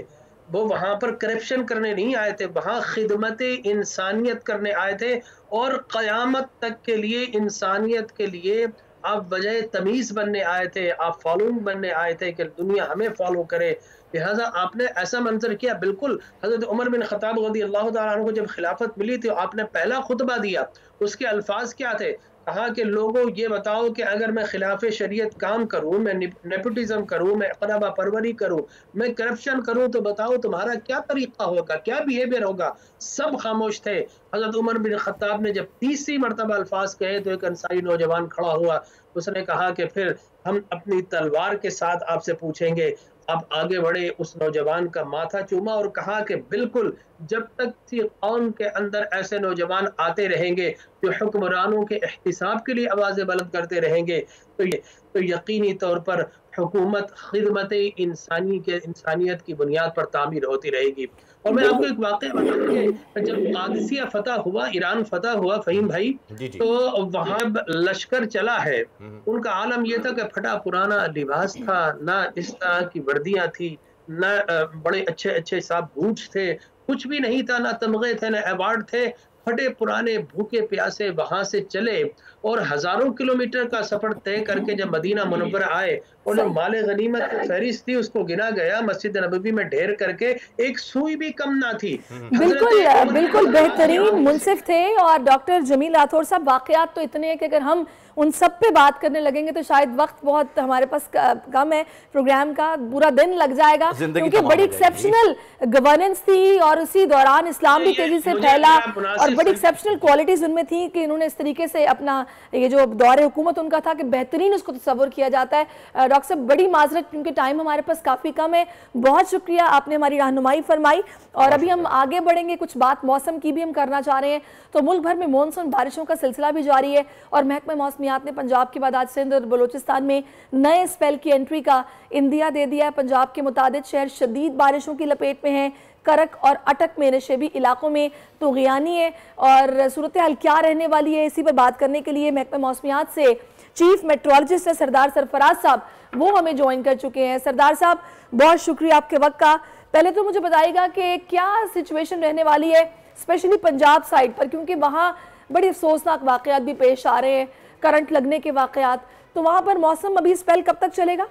वो वहां पर करप्शन करने नहीं आए थे, वहां खिदमत इंसानियत करने आए थे और क़यामत तक के लिए इंसानियत के लिए आप वजह तमीज़ बनने आए थे, आप फॉलोइंग बनने आए थे कि दुनिया हमें फॉलो करे। लिहाजा आपने ऐसा मंजर किया। बिल्कुल हज़रत उमर बिन ख़त्ताब रज़ी अल्लाह तआला अन्हु को जब खिलाफत मिली थी, आपने पहला खुतबा दिया, उसके अल्फाज क्या थे? कहा कि लोगों ये बताओ कि अगर मैं खिलाफ शरीयत काम करूं, मैं नेपोटिज्म करूं, मैं अक़रबा परवरी करूं, मैं करप्शन करूं, तो बताओ तुम्हारा क्या तरीका होगा, क्या बिहेवियर होगा? सब खामोश थे। हज़रत उमर बिन ख़त्ताब ने जब तीसरी मरतबा अल्फाज कहे तो एक अंसारी नौजवान खड़ा हुआ, उसने कहा कि फिर हम अपनी तलवार के साथ आपसे पूछेंगे। अब आगे बढ़े, उस नौजवान का माथा चूमा और कहा कि बिल्कुल जब तक थी कौम के अंदर ऐसे नौजवान आते रहेंगे जो हुक्मरानों के एहतिसाब के लिए आवाज़ें बुलंद करते रहेंगे, तो ये तो यकीनी तौर पर हुकूमत खिदमत इंसानी के इंसानियत की बुनियाद पर तामीर होती रहेगी। और मैं आपको एक वाक़या बताऊं कि जब कादिसिया फतह हुआ, ईरान फतह हुआ फ़हीम भाई, जी जी। तो वहाँ लश्कर चला है, उनका आलम यह था कि फटा पुराना लिबास था, ना इस तरह की वर्दियाँ थी, ना बड़े अच्छे अच्छे साहब बूट्स थे, कुछ भी नहीं था, ना तमगे थे, ना अवार्ड थे। फटे पुराने भूखे प्यासे वहां से चले और हजारों किलोमीटर का सफर तय करके जब मदीना मुनव्वरा आए और जो माले गनीमत की फहरिस्त थी उसको गिना गया, मस्जिद नबवी में ढेर करके एक सुई भी कम ना थी। बिल्कुल बिल्कुल बेहतरीन मुंसिफ थे। और डॉक्टर जमील राठौर साहब, वाकयात तो इतने हैं कि अगर हम उन सब पे बात करने लगेंगे तो शायद वक्त बहुत हमारे पास कम है, प्रोग्राम का पूरा दिन लग जाएगा, क्योंकि बड़ी एक्सेप्शनल गवर्नेंस थी और उसी दौरान इस्लाम भी तेजी से फैला और बड़ी एक्सेप्शनल क्वालिटीज उनमें थी कि इन्होंने इस तरीके से अपना ये जो दौर हुकूमत उनका था कि बेहतरीन उसको तस्वर किया जाता है। डॉक्टर साहब, बड़ी माजरत क्योंकि टाइम हमारे पास काफ़ी कम है, बहुत शुक्रिया, आपने हमारी रहनुमाई फरमाई। और अभी हम आगे बढ़ेंगे, कुछ बात मौसम की भी हम करना चाह रहे हैं। तो मुल्क भर में मानसून बारिशों का सिलसिला भी जारी है और महकमा मौसमियात ने पंजाब के बाद आज सिंध और बलोचिस्तान में नए स्पेल की एंट्री का इंदिया दे दिया है। पंजाब के मुताबिक शहर शदीद बारिशों की लपेट में हैं। करक और अटक में नशेबी इलाकों में तो गियानी है और सूरत हाल क्या रहने वाली है, इसी पर बात करने के लिए महकमा मौसमियात से चीफ मेट्रोलॉजिस्ट है सरदार सरफराज साहब, वो हमें ज्वाइन कर चुके हैं। सरदार साहब, बहुत शुक्रिया आपके वक्त का। पहले तो मुझे बताइएगा कि क्या सिचुएशन रहने वाली है स्पेशली पंजाब साइड पर, क्योंकि वहाँ बड़ी अफसोसनाक वाक़यात भी पेश आ रहे हैं, करंट लगने के वाक़यात, तो वहाँ पर मौसम अभी स्पेल कब तक चलेगा?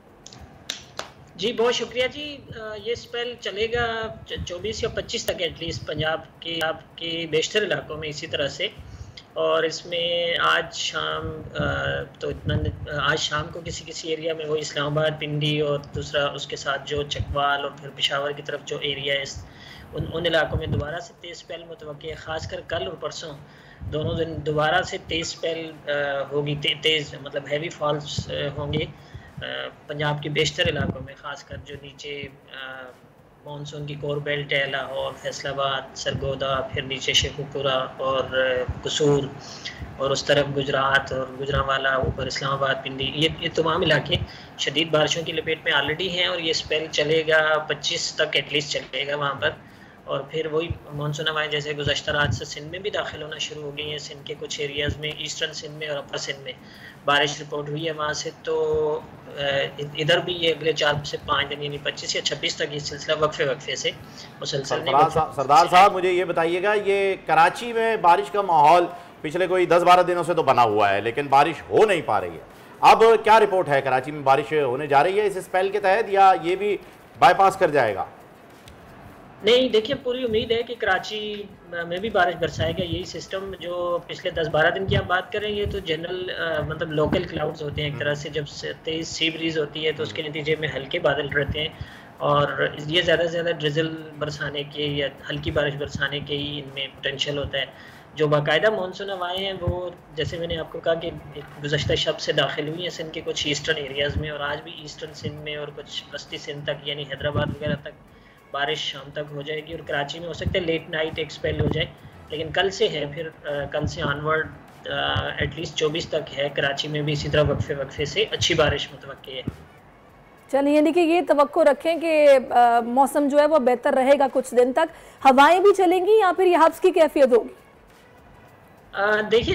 जी बहुत शुक्रिया जी। ये स्पेल चलेगा चौबीस या पच्चीस तक एटलीस्ट पंजाब के आपके बेशतर इलाकों में इसी तरह से। और इसमें आज शाम तो इतना आज शाम को किसी किसी एरिया में वो इस्लामाबाद, पिंडी और दूसरा उसके साथ जो चकवाल और फिर पेशावर की तरफ जो एरिया है उन उन इलाकों में दोबारा से तेज़ स्पेल मुतवक्की है। ख़ासकर कल और परसों दोनों दिन दोबारा से तेज़ स्पेल होगी, ते, तेज़ मतलब हैवी फॉल्स होंगे पंजाब के बेशतर इलाकों में, ख़ासकर जो नीचे मानसून की कोर बेल्ट है, लाहौर, फैसलाबाद, सरगोदा, फिर नीचे शेखुपुरा और कसूर और उस तरफ गुजरात और गुजरांवाला, ऊपर इस्लामाबाद, पिंडी, ये ये तमाम इलाके शदीद बारिशों की लपेट में ऑलरेडी हैं और ये स्पेल चलेगा पच्चीस तक एटलीस्ट चलेगा वहाँ पर। और फिर वही मानसून हवाएं जैसे गुज़श्ता रात से सिंध में भी दाखिल होना शुरू हो गई हैं। सिंध के कुछ एरियाज़ में, ईस्टर्न सिंध में और अपर सिंध में बारिश रिपोर्ट हुई है वहाँ से। तो इधर भी ये अगले चार से पाँच दिन यानी पच्चीस या छब्बीस तक ये सिलसिला वक्फे वक्फे से मुसलसल। सरदार साहब, मुझे ये बताइएगा, ये कराची में बारिश का माहौल पिछले कोई दस बारह दिनों से तो बना हुआ है, लेकिन बारिश हो नहीं पा रही है। अब क्या रिपोर्ट है, कराची में बारिश होने जा रही है इस स्पेल के तहत या ये भी बाईपास कर जाएगा? नहीं, देखिए पूरी उम्मीद है कि कराची में भी बारिश बरसाएगा। यही सिस्टम जो पिछले दस बारह दिन की आप बात कर रहे हैं, ये तो जनरल मतलब लोकल क्लाउड्स होते हैं एक तरह से। जब तेज़ सी ब्रीज होती है तो उसके नतीजे में हल्के बादल रहते हैं और ये ज़्यादा से ज़्यादा ड्रिजल बरसाने के या हल्की बारिश बरसाने के ही इनमें पोटेंशियल होता है। जो बाकायदा मानसून हवाएँ हैं वो जैसे मैंने आपको कहा कि गुज़श्ता शब से दाखिल हुई हैं सिंध के कुछ ईस्टर्न एरियाज़ में और आज भी ईस्टर्न सिंध में और कुछ वस्ती सिंध तक यानी हैदराबाद वगैरह तक बारिश शाम तक हो जाएगी। और कराची में हो सकता है लेट नाइट एक स्पेल हो जाए, लेकिन कल से है, फिर आ, कल से ऑनवर्ड एटलीस्ट चौबीस तक है। कराची में भी इसी तरह वक्फे वक्फे से अच्छी बारिश मुतवक्की है। चलिए, यानी कि ये तवक्को रखें कि मौसम जो है वो बेहतर रहेगा कुछ दिन तक। हवाएं भी चलेंगी या फिर ये हब्स की कैफियत होगी? देखिए,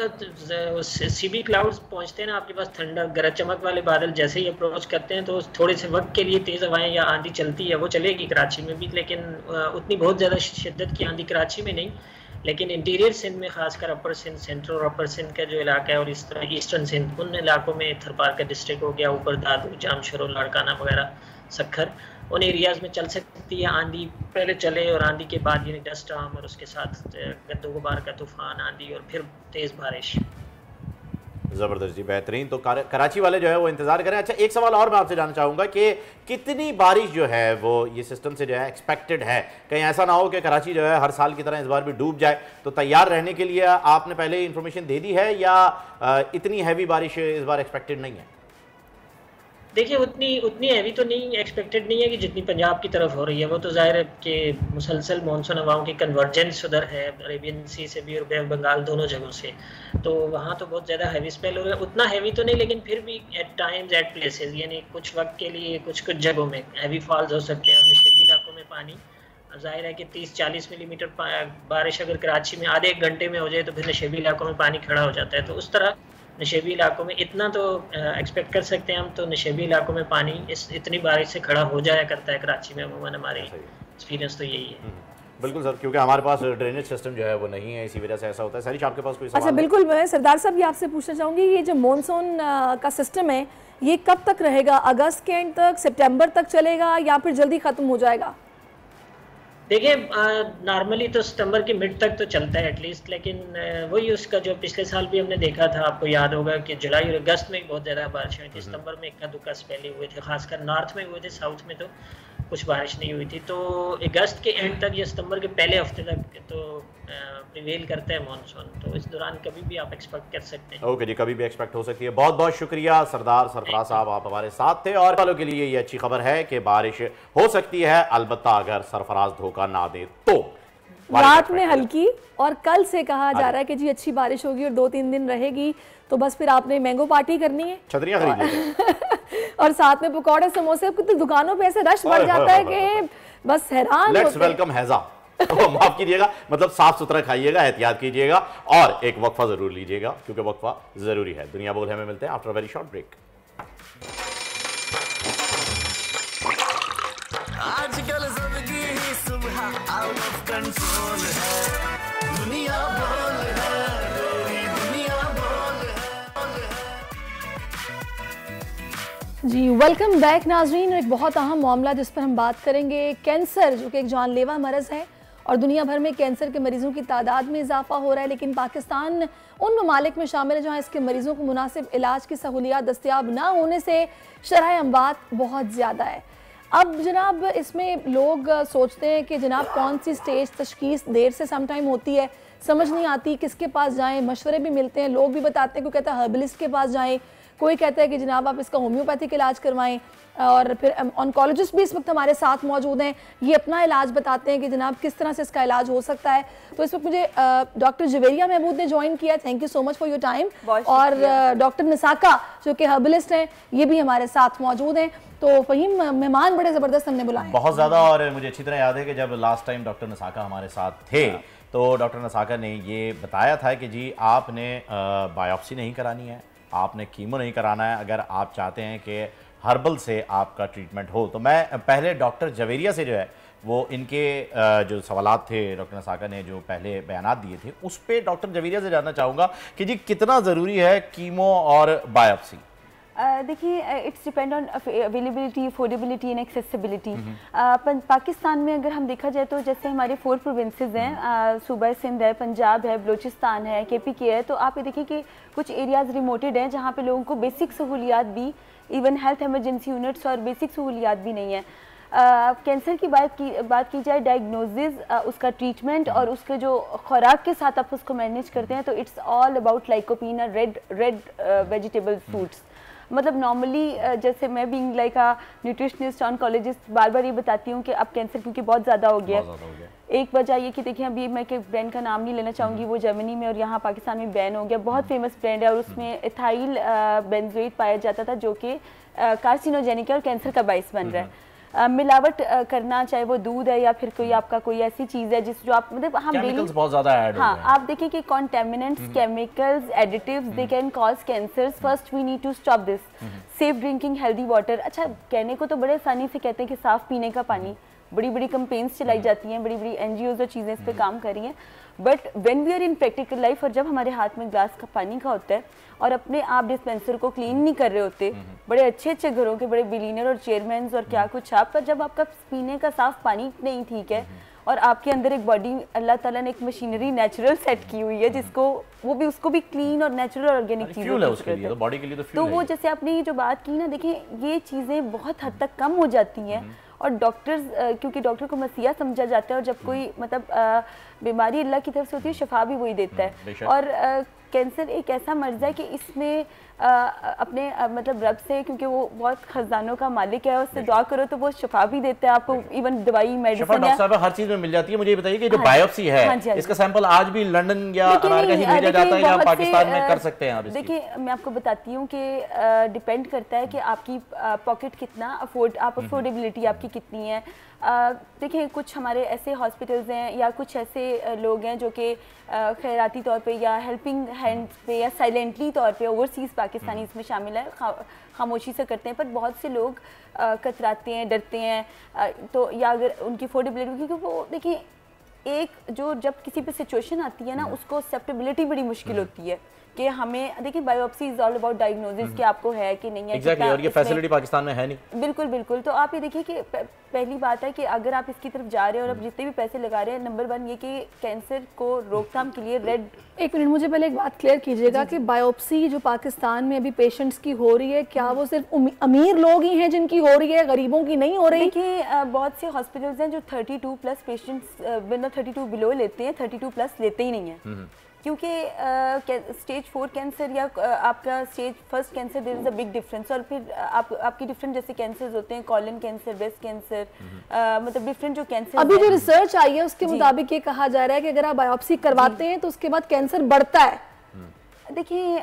जब सी बी क्लाउड्स पहुंचते हैं ना आपके पास, ठंडा गरज चमक वाले बादल जैसे ही अप्रोच करते हैं तो थोड़े से वक्त के लिए तेज़ हवाएं या आंधी चलती है, वो चलेगी कराची में भी, लेकिन उतनी बहुत ज़्यादा शिद्दत की आंधी कराची में नहीं, लेकिन इंटीरियर सिंध में खासकर अपर सिंध, सेंट्रल और अपर सिंध का जो इलाका है और इस तरह ईस्टर्न सिंध, उन इलाकों में थरपार का डिस्ट्रिक्ट हो गया, ऊपर दादू, जामशरो, लाड़काना वगैरह, सखर, उन एरियाज़ में चल सकती है आंधी। पहले चले और आंधी के बाद यानी डस्ट स्टॉर्म और उसके साथ गद्दो गुबार का तूफान, आंधी और फिर तेज़ बारिश। ज़बरदस्त जी, बेहतरीन। तो कराची वाले जो है वो इंतज़ार करें। अच्छा, एक सवाल और मैं आपसे जानना चाहूँगा कि कितनी बारिश जो है वो ये सिस्टम से जो है एक्सपेक्टेड है? कहीं ऐसा ना हो कि कराची जो है हर साल की तरह इस बार भी डूब जाए, तो तैयार रहने के लिए आपने पहले ही इन्फॉर्मेशन दे दी है या इतनी हैवी बारिश इस बार एक्सपेक्टेड नहीं है? देखिए, उतनी उतनी हैवी तो नहीं एक्सपेक्टेड नहीं है कि जितनी पंजाब की तरफ हो रही है। वो तो जाहिर है कि मुसलसल मानसून हवाओं की कन्वर्जेंस उधर है, अरेबियन सी से भी और बे बंगाल दोनों जगहों से, तो वहाँ तो बहुत ज़्यादा हैवी स्पेल हो रहा है। उतना हैवी तो नहीं, लेकिन फिर भी एट टाइम्स एट प्लेसेस, यानी कुछ वक्त के लिए कुछ कुछ जगहों में हैवी फॉल्स हो सकते हैं। नशेबी इलाकों में पानी, जाहिर है कि तीस चालीस मिलीमीटर बारिश अगर कराची में आधे एक घंटे में हो जाए तो फिर नशेबी इलाकों में पानी खड़ा हो जाता है। तो उस तरह नशेबी इलाकों में इतना तो एक्सपेक्ट कर सकते हैं हम, तो नशेबी इलाकों में पानी इस इतनी बारिश से खड़ा हो जाया करता है कराची में अमूमन। हमारे एक्सपीरियंस तो यही है। बिल्कुल सर, क्योंकि हमारे पास ड्रेनेज सिस्टम जो है वो नहीं है, इसी वजह से ऐसा होता है। सरिश, आपके पास कोई सवाल? अच्छा, बिल्कुल। मैं सरदार साहब ये आपसे पूछना चाहूँगी, ये जो मॉनसून का सिस्टम है ये कब तक रहेगा? अगस्त के एंड तक, सितंबर तक चलेगा या फिर जल्दी ख़त्म हो जाएगा? देखिए, नॉर्मली तो सितंबर के मिड तक तो चलता है एटलीस्ट, लेकिन वही उसका जो पिछले साल भी हमने देखा था, आपको याद होगा कि जुलाई और अगस्त में बहुत ज़्यादा बारिश हुई थी। सितंबर में इक्का दुक्का स्पेल हुए थे, खासकर नॉर्थ में हुए थे, साउथ में तो कुछ बारिश नहीं हुई थी। तो अगस्त के एंड तक या सितंबर के पहले हफ्ते तक तो प्रिवेल करता है मानसून, तो इस दौरान कभी भी आप एक्सपेक्ट कर सकते हैं। ओके जी, कभी भी एक्सपेक्ट हो सकती है। बहुत बहुत शुक्रिया सरदार सरफराज साहब, आप हमारे साथ थे। और वालों के लिए ये अच्छी खबर है कि बारिश हो सकती है, अलबत्ता अगर सरफराज धोखा ना दे तो। रात में हल्की, और कल से कहा जा रहा है कि जी अच्छी बारिश होगी और दो तीन दिन रहेगी, तो बस फिर आपने मैंगो पार्टी करनी है, छतरियां खरीद लीजिए और साथ में पकौड़े समोसे। तो दुकानों पे ऐसे रश बढ़ जाता है कि बस हैरान। लेट्स वेलकम हैजा। माफ कीजिएगा, मतलब साफ सुथरा खाइएगा, एहतियात कीजिएगा और एक वक्फा जरूर लीजिएगा, क्योंकि वक्फा जरूरी है। दुनिया बोल है में मिलते हैं आफ्टर वेरी शॉर्ट ब्रेक। आजकल जिंदगी ही सुबह आउट ऑफ कंट्रोल है, दुनिया बोल है, दुनिया बोल है। जी, वेलकम बैक नाजरीन। एक बहुत अहम मामला जिस पर हम बात करेंगे, कैंसर, जो कि एक जानलेवा मरज़ है और दुनिया भर में कैंसर के मरीज़ों की तादाद में इजाफा हो रहा है, लेकिन पाकिस्तान उन ममालिक में शामिल है जहाँ इसके मरीज़ों को मुनासिब इलाज की सहूलियात दस्तियाब ना होने से शरह अमवात बहुत ज़्यादा है। अब जनाब, इसमें लोग सोचते हैं कि जनाब कौन सी स्टेज तशखीस देर से समटाइम होती है, समझ नहीं आती किसके पास जाएं। मशवरे भी मिलते हैं, लोग भी बताते हैं, कोई कहता है हर्बलिस्ट के पास जाएं, कोई कहता है कि जनाब आप इसका होम्योपैथिक इलाज करवाएं, और फिर ऑन्कोलॉजिस्ट भी इस वक्त हमारे साथ मौजूद हैं, ये अपना इलाज बताते हैं कि जनाब किस तरह से इसका इलाज हो सकता है। तो इस वक्त मुझे डॉक्टर जवेरिया महमूद ने ज्वाइन किया, thank you so much for your time. और डॉक्टर निसाका जो कि हर्बलिस्ट हैं, ये भी हमारे साथ मौजूद हैं। तो फहीम, मेहमान बड़े ज़बरदस्त हमने बुलाए बहुत ज़्यादा, और मुझे अच्छी तरह याद है कि जब लास्ट टाइम डॉक्टर निसाका हमारे साथ थे तो डॉक्टर निसाका ने ये बताया था कि जी आपने बायोप्सी नहीं करानी है, आपने कीमो नहीं कराना है, अगर आप चाहते हैं कि हर्बल से आपका ट्रीटमेंट हो। तो मैं पहले डॉक्टर जवेरिया से जो है वो इनके जो सवालात थे डॉक्टर निसाका ने जो पहले बयानात दिए थे, उस पर डॉक्टर जवेरिया से जानना चाहूँगा कि जी कितना ज़रूरी है कीमो और बायोप्सी? देखिए, it's depend on availability, affordability and accessibility. Pakistan में अगर हम देखा जाए तो जैसे हमारे फोर प्रोविंसेस हैं, सूबा सिंध है, पंजाब है, बलूचिस्तान है, के पी के है। तो आप ये देखिए कि कुछ एरियाज़ रिमोटेड हैं जहाँ पे लोगों को बेसिक सहूलियात भी, इवन हेल्थ इमरजेंसी यूनिट्स और बेसिक सहूलियात भी नहीं है। कैंसर uh, की बात की बात की जाए, डायग्नोसिस, uh, उसका ट्रीटमेंट और उसके जो खुराक के साथ आप उसको मैनेज करते हैं, तो it's all about lycopene, red red vegetable fruits. मतलब नॉर्मली uh, जैसे मैं being like a nutritionist, oncologist, बार बार ये बताती हूँ कि अब कैंसर क्योंकि बहुत ज़्यादा हो गया है। एक वजह ये कि देखिए, अभी मैं एक ब्रांड का नाम नहीं लेना चाहूँगी, वो जर्मनी में और यहाँ पाकिस्तान में बैन हो गया, बहुत फेमस ब्रांड है, और उसमें इथाइल बेंजोएट पाया जाता था जो कि कार्सिनोजेनिक है और कैंसर का बाइस बन रहा है। मिलावट करना, चाहे वो दूध है या फिर कोई आपका कोई ऐसी चीज़ है जिस जो आप मतलब हम केमिकल्स बहुत ज़्यादा ऐड हो हाँ गए हैं। आप देखिए कि contaminants, chemicals, additives, they can cause cancers. First we need to stop this. Safe drinking healthy water. अच्छा, कहने को तो बड़े आसानी से कहते हैं कि साफ पीने का पानी, बड़ी बड़ी कंपेन्स चलाई जाती हैं, बड़ी बड़ी एनजीओज और चीज़ें इस पे काम कर रही हैं, but when we are in practical life और जब हमारे हाथ में ग्लास का पानी का होता है और अपने आप डिस्पेंसर को क्लीन नहीं कर रहे होते, बड़े अच्छे अच्छे घरों के बड़े बिलीनियर और चेयरमैन और क्या कुछ आप, पर जब आपका पीने का साफ पानी नहीं ठीक है और आपके अंदर एक बॉडी अल्लाह ताला ने एक मशीनरी नेचुरल सेट की हुई है जिसको वो भी उसको भी क्लीन और नेचुरल ऑर्गेनिक चीज़ों है उसके लिए, तो बॉडी के लिए तो तो वो जैसे आपने ये जो बात की ना, देखें ये चीज़ें बहुत हद तक कम हो जाती हैं और डॉक्टर्स, क्योंकि डॉक्टर को मसीहा समझा जाता है और जब कोई मतलब बीमारी अल्लाह की तरफ से होती है, शिफा भी वही देता है। और कैंसर एक ऐसा मर्ज है कि इसमें आ, अपने आ, मतलब रब से, क्योंकि वो बहुत खजानों का मालिक है, उससे दुआ करो तो वो शिफा भी देता है आपको, इवन दवाई मेडिसिन डॉक्टर साहब हर चीज में मिल जाती है। मुझे ये बताइए कि जो हाँ, बायोप्सी है हाँ जी, हाँ इसका सैंपल आज भी लंदन या अमेरिका ही भेजा जाता है या पाकिस्तान में कर सकते हैं आप? देखिए मैं आपको बताती हूँ कि डिपेंड करता है कि आपकी पॉकेट कितना अफोर्ड, आप अफोर्डेबिलिटी आपकी कितनी है। देखिए कुछ हमारे ऐसे हॉस्पिटल्स हैं या कुछ ऐसे लोग हैं जो कि खैराती तौर पे या हेल्पिंग हैंड्स पे या साइलेंटली तौर पे ओवरसीज़ पाकिस्तानी इसमें शामिल है, खा, खामोशी से करते हैं, पर बहुत से लोग कतराते हैं, डरते हैं, आ, तो या अगर उनकी अफोर्डेबिलिटी, क्योंकि वो देखिए एक जो जब किसी पे सिचुएशन आती है ना उसको एक्सेप्टेबिलिटी बड़ी मुश्किल होती है कि हमें देखिए biopsy is all about diagnosis कि आपको है कि नहीं है। एग्जैक्टली, और ये फैसिलिटी पाकिस्तान में है नहीं। बिल्कुल बिल्कुल। तो आप ये देखिए कि पहली बात है कि अगर आप इसकी तरफ जा रहे हैं और आप जितने भी पैसे लगा रहे हैं, नंबर वन ये कि कैंसर को रोकथाम के लिए रेड। एक मिनट, मुझे पहले एक बात क्लियर कीजिएगा कि बायोप्सी जो पाकिस्तान में अभी पेशेंट्स की हो रही है, क्या वो सिर्फ अमीर लोग ही हैं जिनकी हो रही है, गरीबों की नहीं हो रही? देखिए बहुत से हॉस्पिटल्स हैं जो थर्टी टू प्लस पेशेंट्स बिना थर्टी टू बिलो लेते हैं, थर्टी टू प्लस लेते ही नहीं है, क्योंकि स्टेज फोर कैंसर या uh, आपका stage first cancer there is a big difference. और फिर आप आपकी डिफरेंट जैसे कैंसर्स होते हैं, कॉलन कैंसर, ब्रेस्ट कैंसर, मतलब डिफरेंट जो कैंसर। अभी जो रिसर्च आई है उसके मुताबिक ये कहा जा रहा है कि अगर आप बायोप्सी करवाते हैं तो उसके बाद कैंसर बढ़ता है। देखिए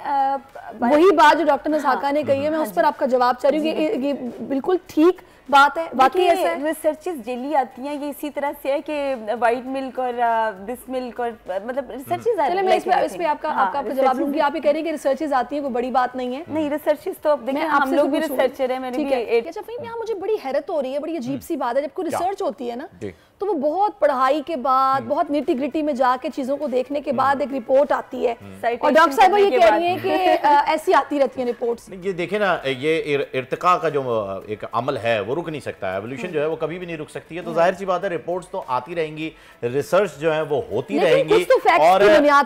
वही बात जो डॉक्टर नसाका ने कही है, मैं उस पर आपका जवाब चाह रही हूँ कि ये बिल्कुल ठीक बात है, वाकई ऐसा है। रिसर्चेस डेली आती हैं, ये इसी तरह से है कि वाइट मिल्क और दिस मिल्क और मतलब रिसर्चेस आ रही हैं। मैं इस पे इस पे आपका आपका आपका जवाब लूंगी। आप ये कह रही हैं कि रिसर्चेस आती हैं, कोई बड़ी बात नहीं है। नहीं, रिसर्चेस तो अब देखिए हम लोग भी रिसर्चर हैं, मेरी भी एक। अच्छा फहीम, यहाँ मुझे बड़ी हैरत हो रही है, बड़ी अजीब सी बात है, जब कोई रिसर्च होती है ना तो वो बहुत पढ़ाई के बाद, बहुत निटी ग्रिटी में जाके चीजों को देखने के बाद एक रिपोर्ट आती है, और डॉक्टर साहब ये कह रही हैं कि ऐसी आती रहती हैं रिपोर्ट्स। ये देखे ना, ये इर्तिका का जो एक अमल है वो रुक नहीं सकता है, एवोल्यूशन जो है वो कभी भी नहीं रुक सकती है। तो जाहिर सी बात है रिपोर्ट्स तो आती रहेंगी, रिसर्च जो है वो होती रहेंगी, और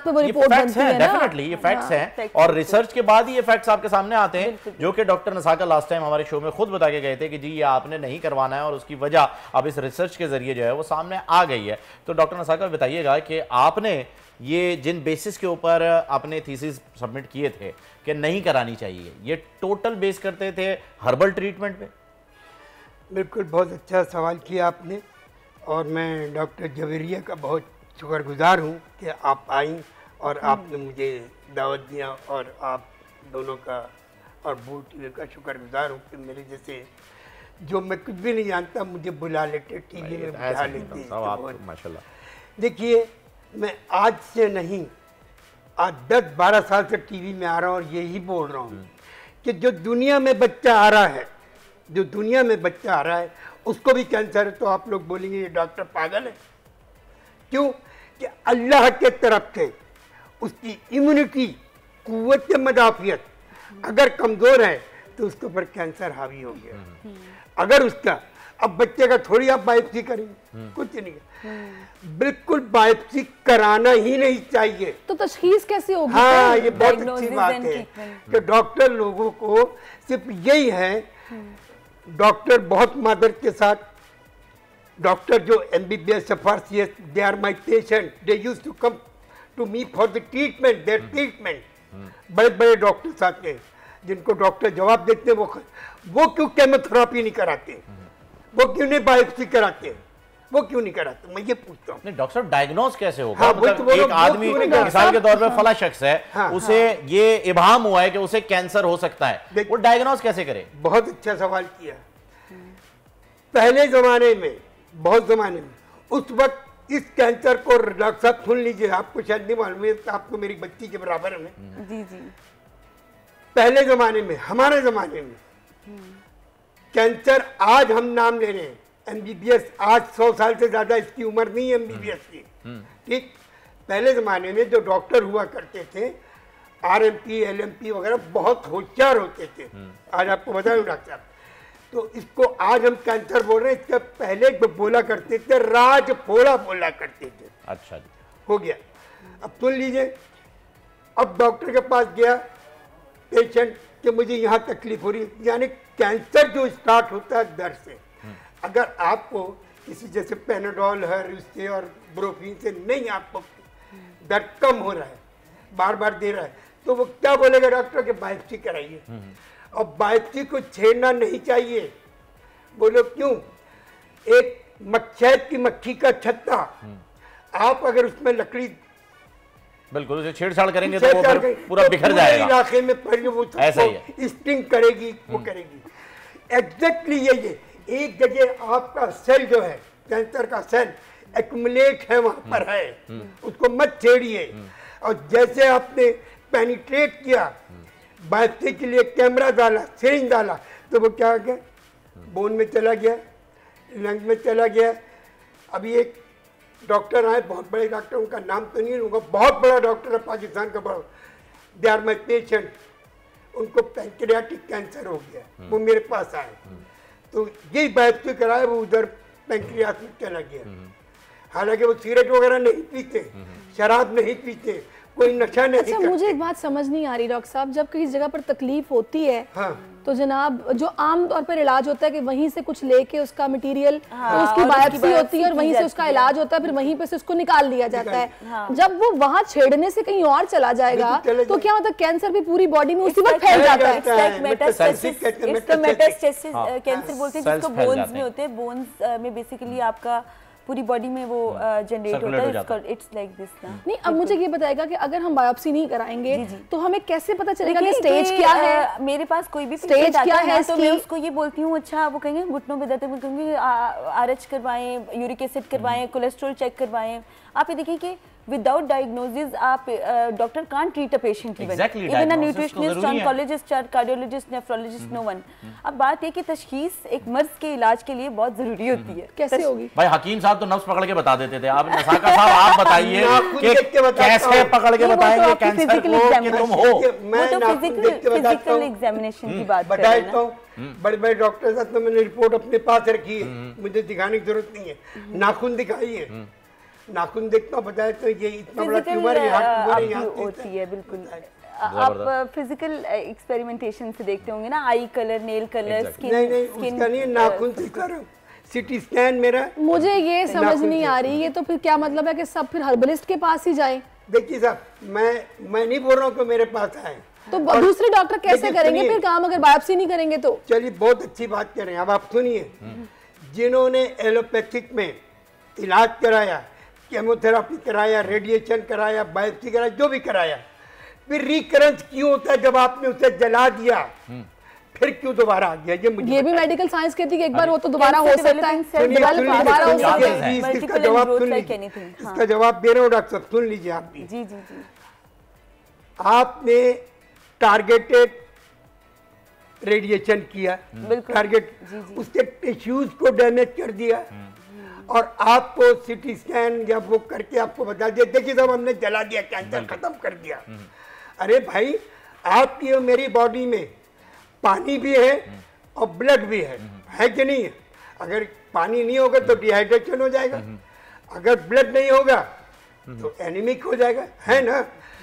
डेफिनेटली ये फैक्ट्स हैं, और रिसर्च के बाद ही ये फैक्ट्स आपके सामने आते हैं, जो कि डॉक्टर नसाका लास्ट टाइम हमारे शो में खुद बता के गए थे कि जी ये आपने नहीं करवाना है, और उसकी वजह अब इस रिसर्च के जरिए जो है वो सामने आ गई है। तो डॉक्टर नसाका बताइएगा कि आपने ये जिन बेसिस के ऊपर अपने थीसिस सबमिट किए थे कि नहीं करानी चाहिए, ये टोटल बेस करते थे हर्बल ट्रीटमेंट पे? बिल्कुल, बहुत अच्छा सवाल किया आपने, और मैं डॉक्टर जवेरिया का बहुत शुक्रगुजार हूँ कि आप आई और आपने मुझे दावत दिया, और आप दोनों का और बूट टीवी का शुक्रगुजार हूँ कि मेरे जैसे जो मैं कुछ भी नहीं जानता मुझे बुला लेते, टीवी में बुला लेते हैं। माशाल्लाह। देखिए मैं आज से नहीं, आज दस बारह साल से टीवी में आ रहा हूँ और यही बोल रहा हूँ कि जो दुनिया में बच्चा आ रहा है, जो दुनिया में बच्चा आ रहा है उसको भी कैंसर है, तो आप लोग बोलेंगे ये डॉक्टर पागल है। क्यों? कि अल्लाह के तरफ से उसकी इम्यूनिटी, कुव्वत मदाफियत अगर कमज़ोर है तो उसके ऊपर कैंसर हावी हो गया। अगर उसका, अब बच्चे का थोड़ी आप बायोप्सी करेंगे, कुछ नहीं, बिल्कुल बायोप्सी कराना ही नहीं चाहिए। तो तशखीस कैसे होगी? हाँ, ये बहुत अच्छी बात है कि डॉक्टर लोगों को सिर्फ यही है, डॉक्टर बहुत मादर के साथ, डॉक्टर जो MBBS FRCS, they are my patient, they used to come to me for the treatment, their treatment. बड़े बड़े डॉक्टर्स आते हैं जिनको डॉक्टर जवाब देते हैं, वो वो क्यों केमोथेरेपी नहीं कराते, वो क्यों नहीं बायोप्सी कराते, वो क्यों नहीं कराते, मैं ये पूछता हूँ। नहीं डॉक्टर साहब, डायग्नोज कैसे होगा? हाँ, मतलब तो एक आदमी मिसाल के तौर पे फला शख्स है, हाँ, उसे हाँ, ये इबाम हुआ है कि उसे कैंसर हो सकता है, वो डायग्नोज कैसे करे? बहुत अच्छा सवाल किया। पहले ज़माने में, बहुत ज़माने में, उस वक्त इस कैंसर को, डॉक्टर साहब सुन लीजिए, आपको शायद नहीं मालूम है, आपको मेरी बच्ची के बराबर में, जी जी, पहले ज़माने में, हमारे ज़माने में कैंसर, आज हम नाम ले रहे हैं एमबीबीएस, आज सौ साल से ज़्यादा इसकी उम्र नहीं है एमबीबीएस की, ठीक। पहले ज़माने में जो डॉक्टर हुआ करते थे, आरएमपी, एलएमपी वगैरह, बहुत होशियार होते थे। आज आपको बताऊं डॉक्टर साहब, तो इसको आज हम कैंसर बोल रहे हैं, इसके पहले बोला करते थे राजफोड़ा बोला करते थे। अच्छा जी, हो गया। अब सुन लीजिए, अब डॉक्टर के पास गया पेशेंट कि मुझे यहाँ तकलीफ हो रही है, यानी कैंसर जो स्टार्ट होता है दर्द से। अगर आपको किसी जैसे पेनाडोल है उससे और ब्रोफीन से नहीं, आपको दर्द कम हो रहा है, बार बार दे रहा है, तो वो क्या बोलेगा डॉक्टर के बायोप्सी कराइए। और बायोप्सी को छेड़ना नहीं चाहिए। बोलो क्यों? एक मच्छर की मक्खी का छत्ता, आप अगर उसमें लकड़ी बिल्कुल उसे छेड़छाड़ करेंगे तो वो फिर पूरा बिखर जाएगा, इलाके में पड़ वो ऐसा ही है, स्टिंग करेगी, वो करेगी। एग्जैक्टली यही है। एक जगह आपका सेल जो है, कैंसर का सेल एक्युमुलेट है, वहां पर है, उसको मत छेड़िए। और जैसे आपने पेनिट्रेट किया, बायोप्सी के लिए कैमरा डाला, सिरिंज डाला, तो वो क्या गया, बोन में चला गया, लंग में चला गया। अभी एक डॉक्टर आए, बहुत बड़े डॉक्टर, उनका नाम तो नहीं लूँगा, बहुत बड़ा डॉक्टर है पाकिस्तान का, बड़ा, दे आर माई पेशेंट, उनको पैंक्रियाटिक कैंसर हो गया, वो मेरे पास आए, तो यही बायोप्सी कराया, वो उधर पैंक्रियास में चला गया। हालांकि वो सिगरेट वगैरह नहीं पीते, शराब नहीं पीते, कोई नशा नहीं अच्छा, करते। मुझे एक बात समझ नहीं आ रही डॉक्टर साहब, जब किसी जगह पर तकलीफ होती है, हाँ। तो जनाब जो आम तौर पर इलाज होता है कि वहीं से कुछ लेके उसका मटेरियल, हाँ, तो उसकी और बायोप्सी उसकी होती है और बायोप्सी वहीं की से उसका जाती है। इलाज होता है, फिर वहीं पे से उसको निकाल लिया जाता है। हाँ। जब वो वहाँ छेड़ने से कहीं और चला जाएगा, बिल्कुल चले तो जाए। क्या मतलब कैंसर भी पूरी बॉडी में उसी It's वक्त like फैल जाता है? it's like है, metastasis, कहते हैं, it's the metastasis। metastasis, हाँ, uh, कैंसर बोलते हैं cells जिसको फैल बोन्स जाते में हैं। होते हैं, बोन्स में बेसिकली आपका पूरी बॉडी में वो जनरेट Circulate होता हो है, जाता है। इट्स लाइक दिस ना। नहीं, अब मुझे ये बताएगा कि अगर हम बायोप्सी नहीं कराएंगे जी, जी। तो हमें कैसे पता चलेगा कि देखिए स्टेज कि, क्या अ, है? मेरे पास कोई भी स्टेज patient आता क्या है है ना, तो मैं इसकी? उसको ये बोलती हूँ, अच्छा वो कहेंगे घुटनों में दर्द है, मैं कहूँगी आरएच करवाएं, यूरिक एसिड करवाएं, कोलेस्ट्रॉल चेक करवाएं। आप ये देखिए कि विदाउट डायग्नोसिस आप doctor can't treat a patient, even Exactly, even a diagnosis तो न्यूट्रिशनिस्ट, जरूरी है। Oncologist, cardiologist, nephrologist, no one. अब बात है कि तशखीस एक मर्ज के इलाज के लिए बहुत जरूरी होती है। कैसे होगी? भाई हकीम साहब तो नफ्स पकड़ के बता देते थे, आप नसाका साहब आप बताइए नाखून कि देख के बताता कैसे हूँ। पकड़ के नहीं, वो तो बताएंगे आपकी कैंसर physical को कि examination। तुम हो। मैं वो तो नाखून फिजिकल देख के बताता फिजिकल हूँ, एग्जामिनेशन की बात कर बता रहे हैं देता ना। हूँ। बड़े बड़े डॉक्टर साहब, तो मैंने रिपोर्ट अपने पास रखी है, मुझे दिखाने की जरूरत नहीं है। नाखून दिखाइए, नाखून देखता बताए तो ये इतना बड़ा फिजिकल ट्यूमर है, यहाँ ट्यूमर है, यहाँ होती है, बिल्कुल। जबरदस्त। आप फिजिकल एक्सपेरिमेंटेशन से देखते होंगे ना, eye colour, nail colour, Exactly. Skin नहीं नहीं उसका नहीं, नाखून से कर रहा हूँ, सिटी स्कैन मेरा। मुझे ये समझ नाखून नहीं से। आ रही, ये तो फिर क्या मतलब है कि सब फिर हर्बलिस्ट के पास ही जाएं? देखिए साहब, मैं मैं नहीं बोल रहा हूँ कि मेरे पास आए, तो दूसरे डॉक्टर कैसे देखिए, करेंगे सुनिए। फिर काम, अगर बायोप्सी नहीं करेंगे तो? चलिए बहुत अच्छी बात कर रहे हैं। अब आप सुनिए, जिन्होंने एलोपैथिक में इलाज कराया, केमोथेरापी कराया, रेडिएशन कराया, बायोप्सी कराया, जो भी कराया, फिर रिकरेंस क्यों होता है? जब आपने उसे जला दिया फिर क्यों दोबारा आ गया? ये मुझे ये भी बताइए। मेडिकल साइंस कहती है कि एक बार हो तो दोबारा हो Cancer सकता है, developing cell सुनिए, develop सुनिए, दोबारा हो सुनिए, सकता है। है। इसका Multiple जवाब growth सुन like लीजिए, anything, हाँ। इसका जवाब दे रहा हूँ डॉक्टर साहब, सुन लीजिए आप भी। जी जी जी आपने टारगेटेड रेडिएशन किया, बिल्कुल। टारगेट, जी, जी। उसके टिश्यूज को डैमेज कर दिया, और आपको सिटी स्कैन या वो करके आपको बता दिया, देखिए साहब हमने जला दिया, कैंसर खत्म कर दिया। अरे भाई, आपकी और मेरी बॉडी में पानी भी है और ब्लड भी है, है कि नहीं है? अगर पानी नहीं होगा तो डिहाइड्रेशन हो जाएगा, अगर ब्लड नहीं होगा तो एनीमिक हो जाएगा, है ना?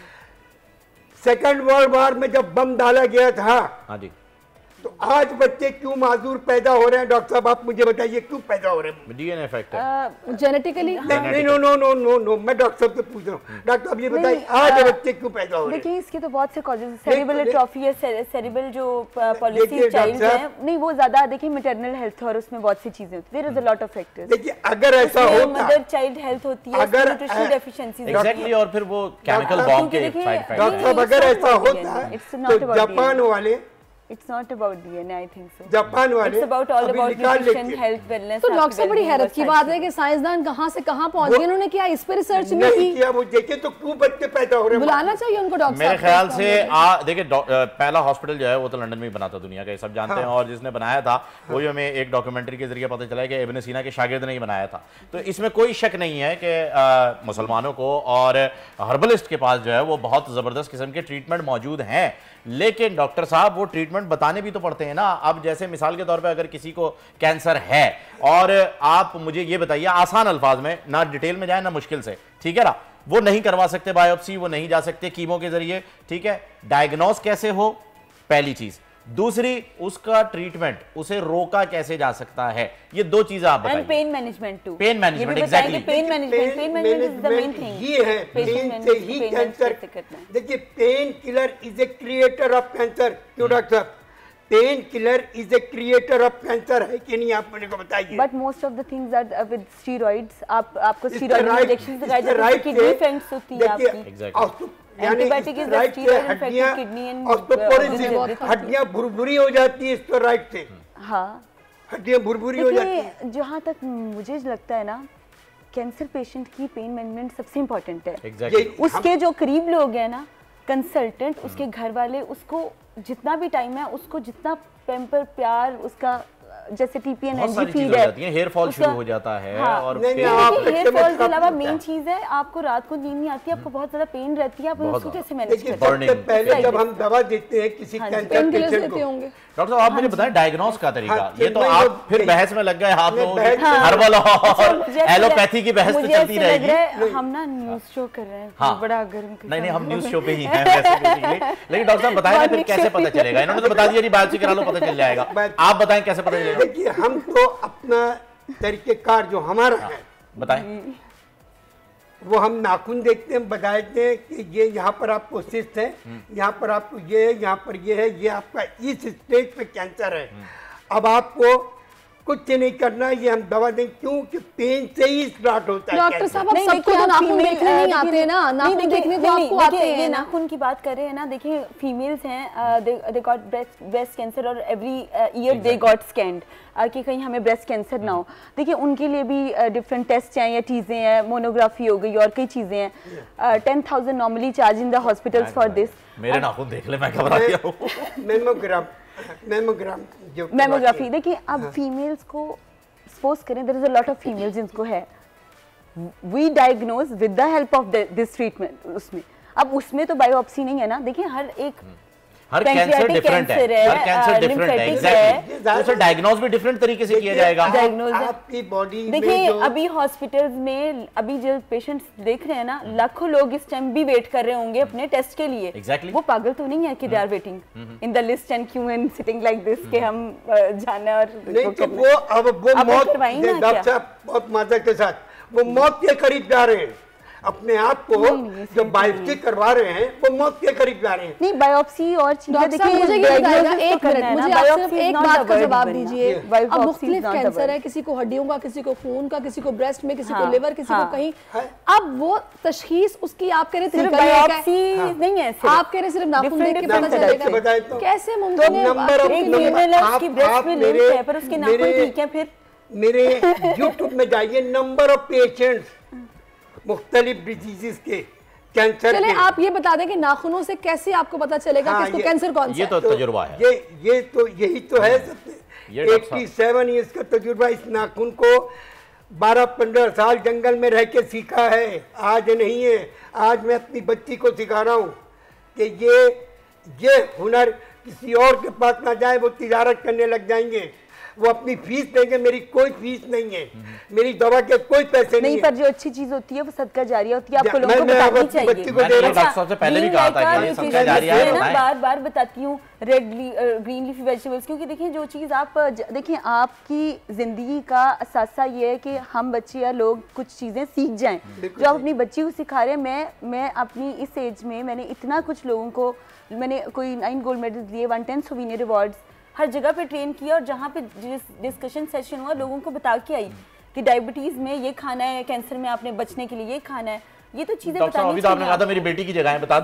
सेकेंड वर्ल्ड वॉर में जब बम डाला गया था, हाँ जी, तो आज बच्चे क्यों माजूर पैदा हो रहे हैं? डॉक्टर साहब आप मुझे बताइए, क्यों पैदा हो रहे हैं? डीएनए इफेक्ट है। जेनेटिकली नहीं, no no no no no मैं डॉक्टर साहब से पूछ रहा हूँ। डॉक्टर साहब ये बताइए, नहीं, आज आ, बच्चे क्यों पैदा हो रहे हैं? देखिए इसके तो बहुत से कॉजेज, सेरिबल नहीं, एट्रोफी है, सेरिबल जो देखिए, पॉलिसी चाइल्ड डॉक्टर है, नहीं वो ज्यादा देखिए मैटरनल हेल्थ और उसमें बहुत सी चीजें होती है, there is a lot of factors. देखिए, अगर ऐसा होता, मदर चाइल्ड हेल्थ होती है, अगर, न्यूट्रिशनल अ, डेफिशिएंसीज एग्जैक्टली, और फिर वो केमिकल डॉक्टर- बॉम्ब के क्योंकि देखिए, साइड इफेक्ट डॉक्टर साहब It's अगर not ऐसा about होता D N A, है it's not तो about D N A. Japan वाले It's not about D N A, I think so. Japan वाले It's about all about nutrition, health, wellness. तो डॉक्टर साहब बड़ी हैरत की बात है कि साइंसदान कहाँ से कहाँ पहुंच गए, उन्होंने क्या इस पे रिसर्च नहीं की? किया, वो देखे तो क्यों बच्चे पैदा हो रहे हैं? बुलाना चाहिए उनको डॉक्टर साहब। मेरे ख्याल से देखिए पहला हॉस्पिटल जो है वो तो लंदन में ही बना था, दुनिया का ये सब जानते हैं, और जिसने बनाया था वो जो हमें एक डॉक्यूमेंट्री के जरिए पता चला कि इब्न सीना के शागिर्द ने ही बनाया था। तो इसमें कोई शक नहीं है कि मुसलमानों को और हर्बलिस्ट के पास जो है वो बहुत जबरदस्त किस्म के ट्रीटमेंट मौजूद हैं, लेकिन डॉक्टर साहब वो ट्रीटमेंट बताने भी तो पड़ते हैं ना। अब जैसे मिसाल के तौर पे अगर किसी को कैंसर है और आप मुझे ये बताइए आसान अल्फाज में, ना डिटेल में जाए ना मुश्किल से, ठीक है ना, वो नहीं करवा सकते बायोप्सी, वो नहीं जा सकते कीमो के जरिए, ठीक है, डायग्नोस कैसे हो, पहली चीज। दूसरी, उसका ट्रीटमेंट, उसे रोका कैसे जा सकता है, ये दो चीजें आप बताइए। And pain management too, pain management, exactly, pain management, pain management is the main thing. ये है पेन से ही कैंसर। देखिए pain killer is a creator of cancer. क्यों डॉक्टर साहब, pain killer is a creator of cancer है कि नहीं, आप मुझे को बताइए। But most of the things are with steroids. आप आपको स्टेरॉइड इंजेक्शंस लगाए जाते हैं, किडनी इफेक्ट्स होती है आपकी, antibiotic is the steroid effect kidney and हड्डियां भुरभुरी हो जाती है स्टेरॉइड से। हाँ, हड्डियां भुरभुरी हो जाती है। जहाँ तक मुझे लगता है ना, कैंसर पेशेंट की पेन मैनेजमेंट सबसे इम्पोर्टेंट है। exactly. उसके जो करीब लोग हैं ना, कंसल्टेंट, उसके घर वाले, उसको जितना भी टाइम है, उसको जितना पैम्पर प्यार, उसका जैसे टीपी एनर्जी फीड है, हेयर फॉल शुरू हो जाता है। हाँ, और हेयर फॉल के अलावा मेन चीज है, आपको रात को नींद नहीं आती, आपको बहुत ज्यादा पेन रहती है, आप उसको कैसे मैनेज करते हैं? सबसे पहले जब हम दवा देते हैं किसी कैंसर पेशेंट को, डॉक्टर साहब आप मुझे बताएं डायग्नोस का तरीका। ये तो आप फिर बहस में लग गए, आप लोग हर्बल और एलोपैथी की बहस तो चलती रहेगी। हम ना न्यूज शो कर रहे हैं, बड़ा गर्म। नहीं नहीं, हम न्यूज शो पे ही हैं वैसे बेसिकली, लेकिन डॉक्टर साहब बताएं फिर कैसे पता चलेगा? इन्होंने तो बता दिया, बायोप्सी करा लो पता चल जाएगा, आप बताएं कैसे पता चलेगा? देखिए हम तो अपना तरीकेकार जो हमारा है बताएं, वो हम नाखून देखते हैं, बताते हैं कि ये यहाँ पर आपको सिस्ट है, यहाँ पर आपको ये है, यहाँ पर ये है, ये आपका इस स्टेज पे कैंसर है। अब आपको कुछ नहीं करना, ये हम दवा दें, क्योंकि पेन से ही स्टार्ट होता है। डॉक्टर साहब अब सबको तो नाखून देखने नहीं आते ना, नाखून देखने तो आपको आते हैं। ये नाखून की बात कर रहे हैं ना, देखिए फीमेल्स हैं, they got breast breast cancer और every year they got scanned कि कहीं हमें ब्रेस्ट कैंसर ना हो। देखिए उनके लिए भी डिफरेंट टेस्ट हैं या चीज़ें हैं, मोनोग्राफी हो गई और कई चीज़ें हैं। Ten thousand normally charge in the hospitals for this. मेरे नाखून देख ले, मैं घबरा गया हूं। मेमोग्राम मेमोग्राम जो मेमोग्राफी देखिए, अब फीमेल्स को सपोज करें, there is a lot of females जिनको है, we diagnose with the help of this treatment. उसमें अब उसमें तो बायोप्सी नहीं है ना, देखिए हर एक हर कैंसर डिफरेंट है, हर कैंसर डिफरेंट है, एग्जैक्टली, तो उसे डायग्नोज भी डिफरेंट तरीके से किया जाएगा। आपकी बॉडी देखिए अभी हॉस्पिटल्स में अभी जो पेशेंट्स देख रहे हैं ना, लाखों लोग इस टाइम भी वेट कर रहे होंगे अपने टेस्ट के लिए। एग्जैक्टली, वो पागल तो नहीं है कि they are waiting in the list and queue and sitting like this के हम जाना और नहीं तो वो अब वो मौत, डॉक्टर साहब बहुत मजा के साथ वो मौत के करीब जा रहे हैं। अपने आप को जो बायोप्सी करवा रहे हैं वो मौत के करीब जा रहे हैं। नहीं बायोप्सी और चीजें देखिए, मुझे ये बताइएगा एक मिनट, मुझे आप सिर्फ एक बात का जवाब दीजिए। अब मुख्तलिफ कैंसर है, किसी को हड्डियों का, किसी को खून का, किसी को ब्रेस्ट में, किसी को लिवर, किसी को कहीं। अब वो तशखीस उसकी आप कह रहे थे बायोप्सी नहीं है, आप कह रहे सिर्फ नाखून देख के पता चलेगा, कैसे मुमकिन है? उसकी ब्रेस्ट में लिंक है पर उसके नाखून ठीक है। फिर मेरे यूट्यूब में जाइए, नंबर ऑफ पेशेंट्स मुख्तलिफ डिजीजेस के कैंसर। चले आप ये बता दें कि नाखूनों से कैसे आपको पता चलेगा कि इसको कैंसर कौन सा? ये तो तजुर्बा है, ये ये तो यही तो है सबसे सत्तासी इयर्स का तजुर्बा। इस नाखून को बारह पंद्रह साल जंगल में रह के सीखा है, आज नहीं है। आज मैं अपनी बच्ची को सिखा रहा हूँ कि ये ये हुनर किसी और के पास ना जाए, वो तिजारत करने लग जाएंगे, वो अपनी फीस देंगे। मेरी कोई फीस नहीं है, मेरी दवा के कोई पैसे नहीं, नहीं पर जो अच्छी चीज होती है वो सदका जारिया होती है, आपको लोगों को बतानी चाहिए। डॉक्टर साहब से पहले भी कहा था कि सदका जारिया है, मैं बार बार बताती हूँ रेड ग्रीन लीफी वेजिटेबल्स, क्योंकि देखिए जो चीज़ आप देखिए आपकी ज़िंदगी का असासा ये है कि हम बच्चे या लोग कुछ चीज़ें सीख जाएं। जो आप अपनी बच्ची को सिखा रहे हैं, मैं मैं अपनी इस एज में मैंने इतना कुछ लोगों को, मैंने कोई नाइन गोल्ड मेडल दिए, वन टेन सोवीनियर अवार्ड्स हर जगह पे ट्रेन किया, और जहाँ पे डिस्कशन सेशन हुआ लोगों को बता के आई कि डायबिटीज़ में ये खाना है, कैंसर में आपने बचने के लिए ये खाना है। ये तो चीजें बतानी चाहिए। अभी तो आपने कहा था मेरी बेटी की जगह बता दें।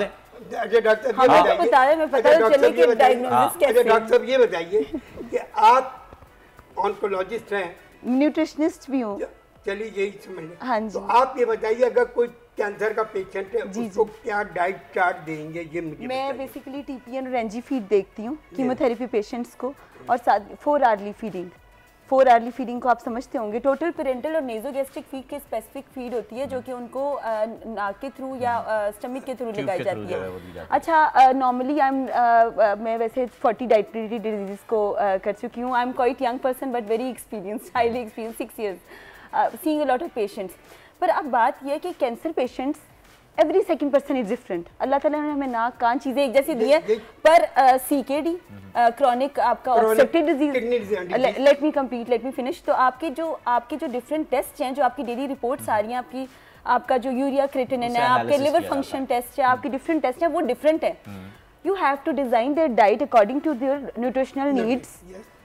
अच्छा डॉक्टर साहब हमें तो बताया, मैं पता चले कि डायग्नोसिस कैसे। अच्छा डॉक्टर साहब ये बताइए कि आप ऑन्कोलॉजिस्ट हैं, न्यूट्रिशनिस्ट भी हूँ। चलिए यही समझ लें। हाँ जी। तो आप ये बताइए अगर कोई कैंसर का पेशेंट है जी उसको जी। क्या डाइट चार्ट देंगे ये मुझे मैं बेसिकली टीपीएन और एनजी फीड देखती हूँ कीमोथेरेपी पेशेंट्स को, और साथ four hourly feeding. Four hourly feeding को आप समझते होंगे, टोटल पेरेंटल और नेजोगैस्ट्रिक फीड के स्पेसिफिक फीड होती है जो कि उनको नाक के थ्रू या स्टमक के थ्रू लगाई जाती है। अच्छा, नॉर्मली आई एम मैं वैसे फोर्टी डाइटरी डिजीज को uh, कर चुकी हूँ। I am quite young person but very experienced, highly experience, six years seeing a lot of patients. पर अब बात यह है कि cancer patients every second person is different. अल्लाह ताला ने हमें नाक कान चीज़ें एक जैसी दी है, पर सीकेडी क्रॉनिक आपका obstructive disease, let me complete, let me finish. तो आपके जो आपके जो डिफरेंट टेस्ट हैं, जो आपकी डेली रिपोर्ट्स आ रही हैं, आपकी आपका जो यूरिया क्रिएटिनिन है, आपके लिवर फंक्शन टेस्ट है, आपके डिफरेंट टेस्ट हैं, वो डिफरेंट है। You have to design their diet according to their nutritional needs.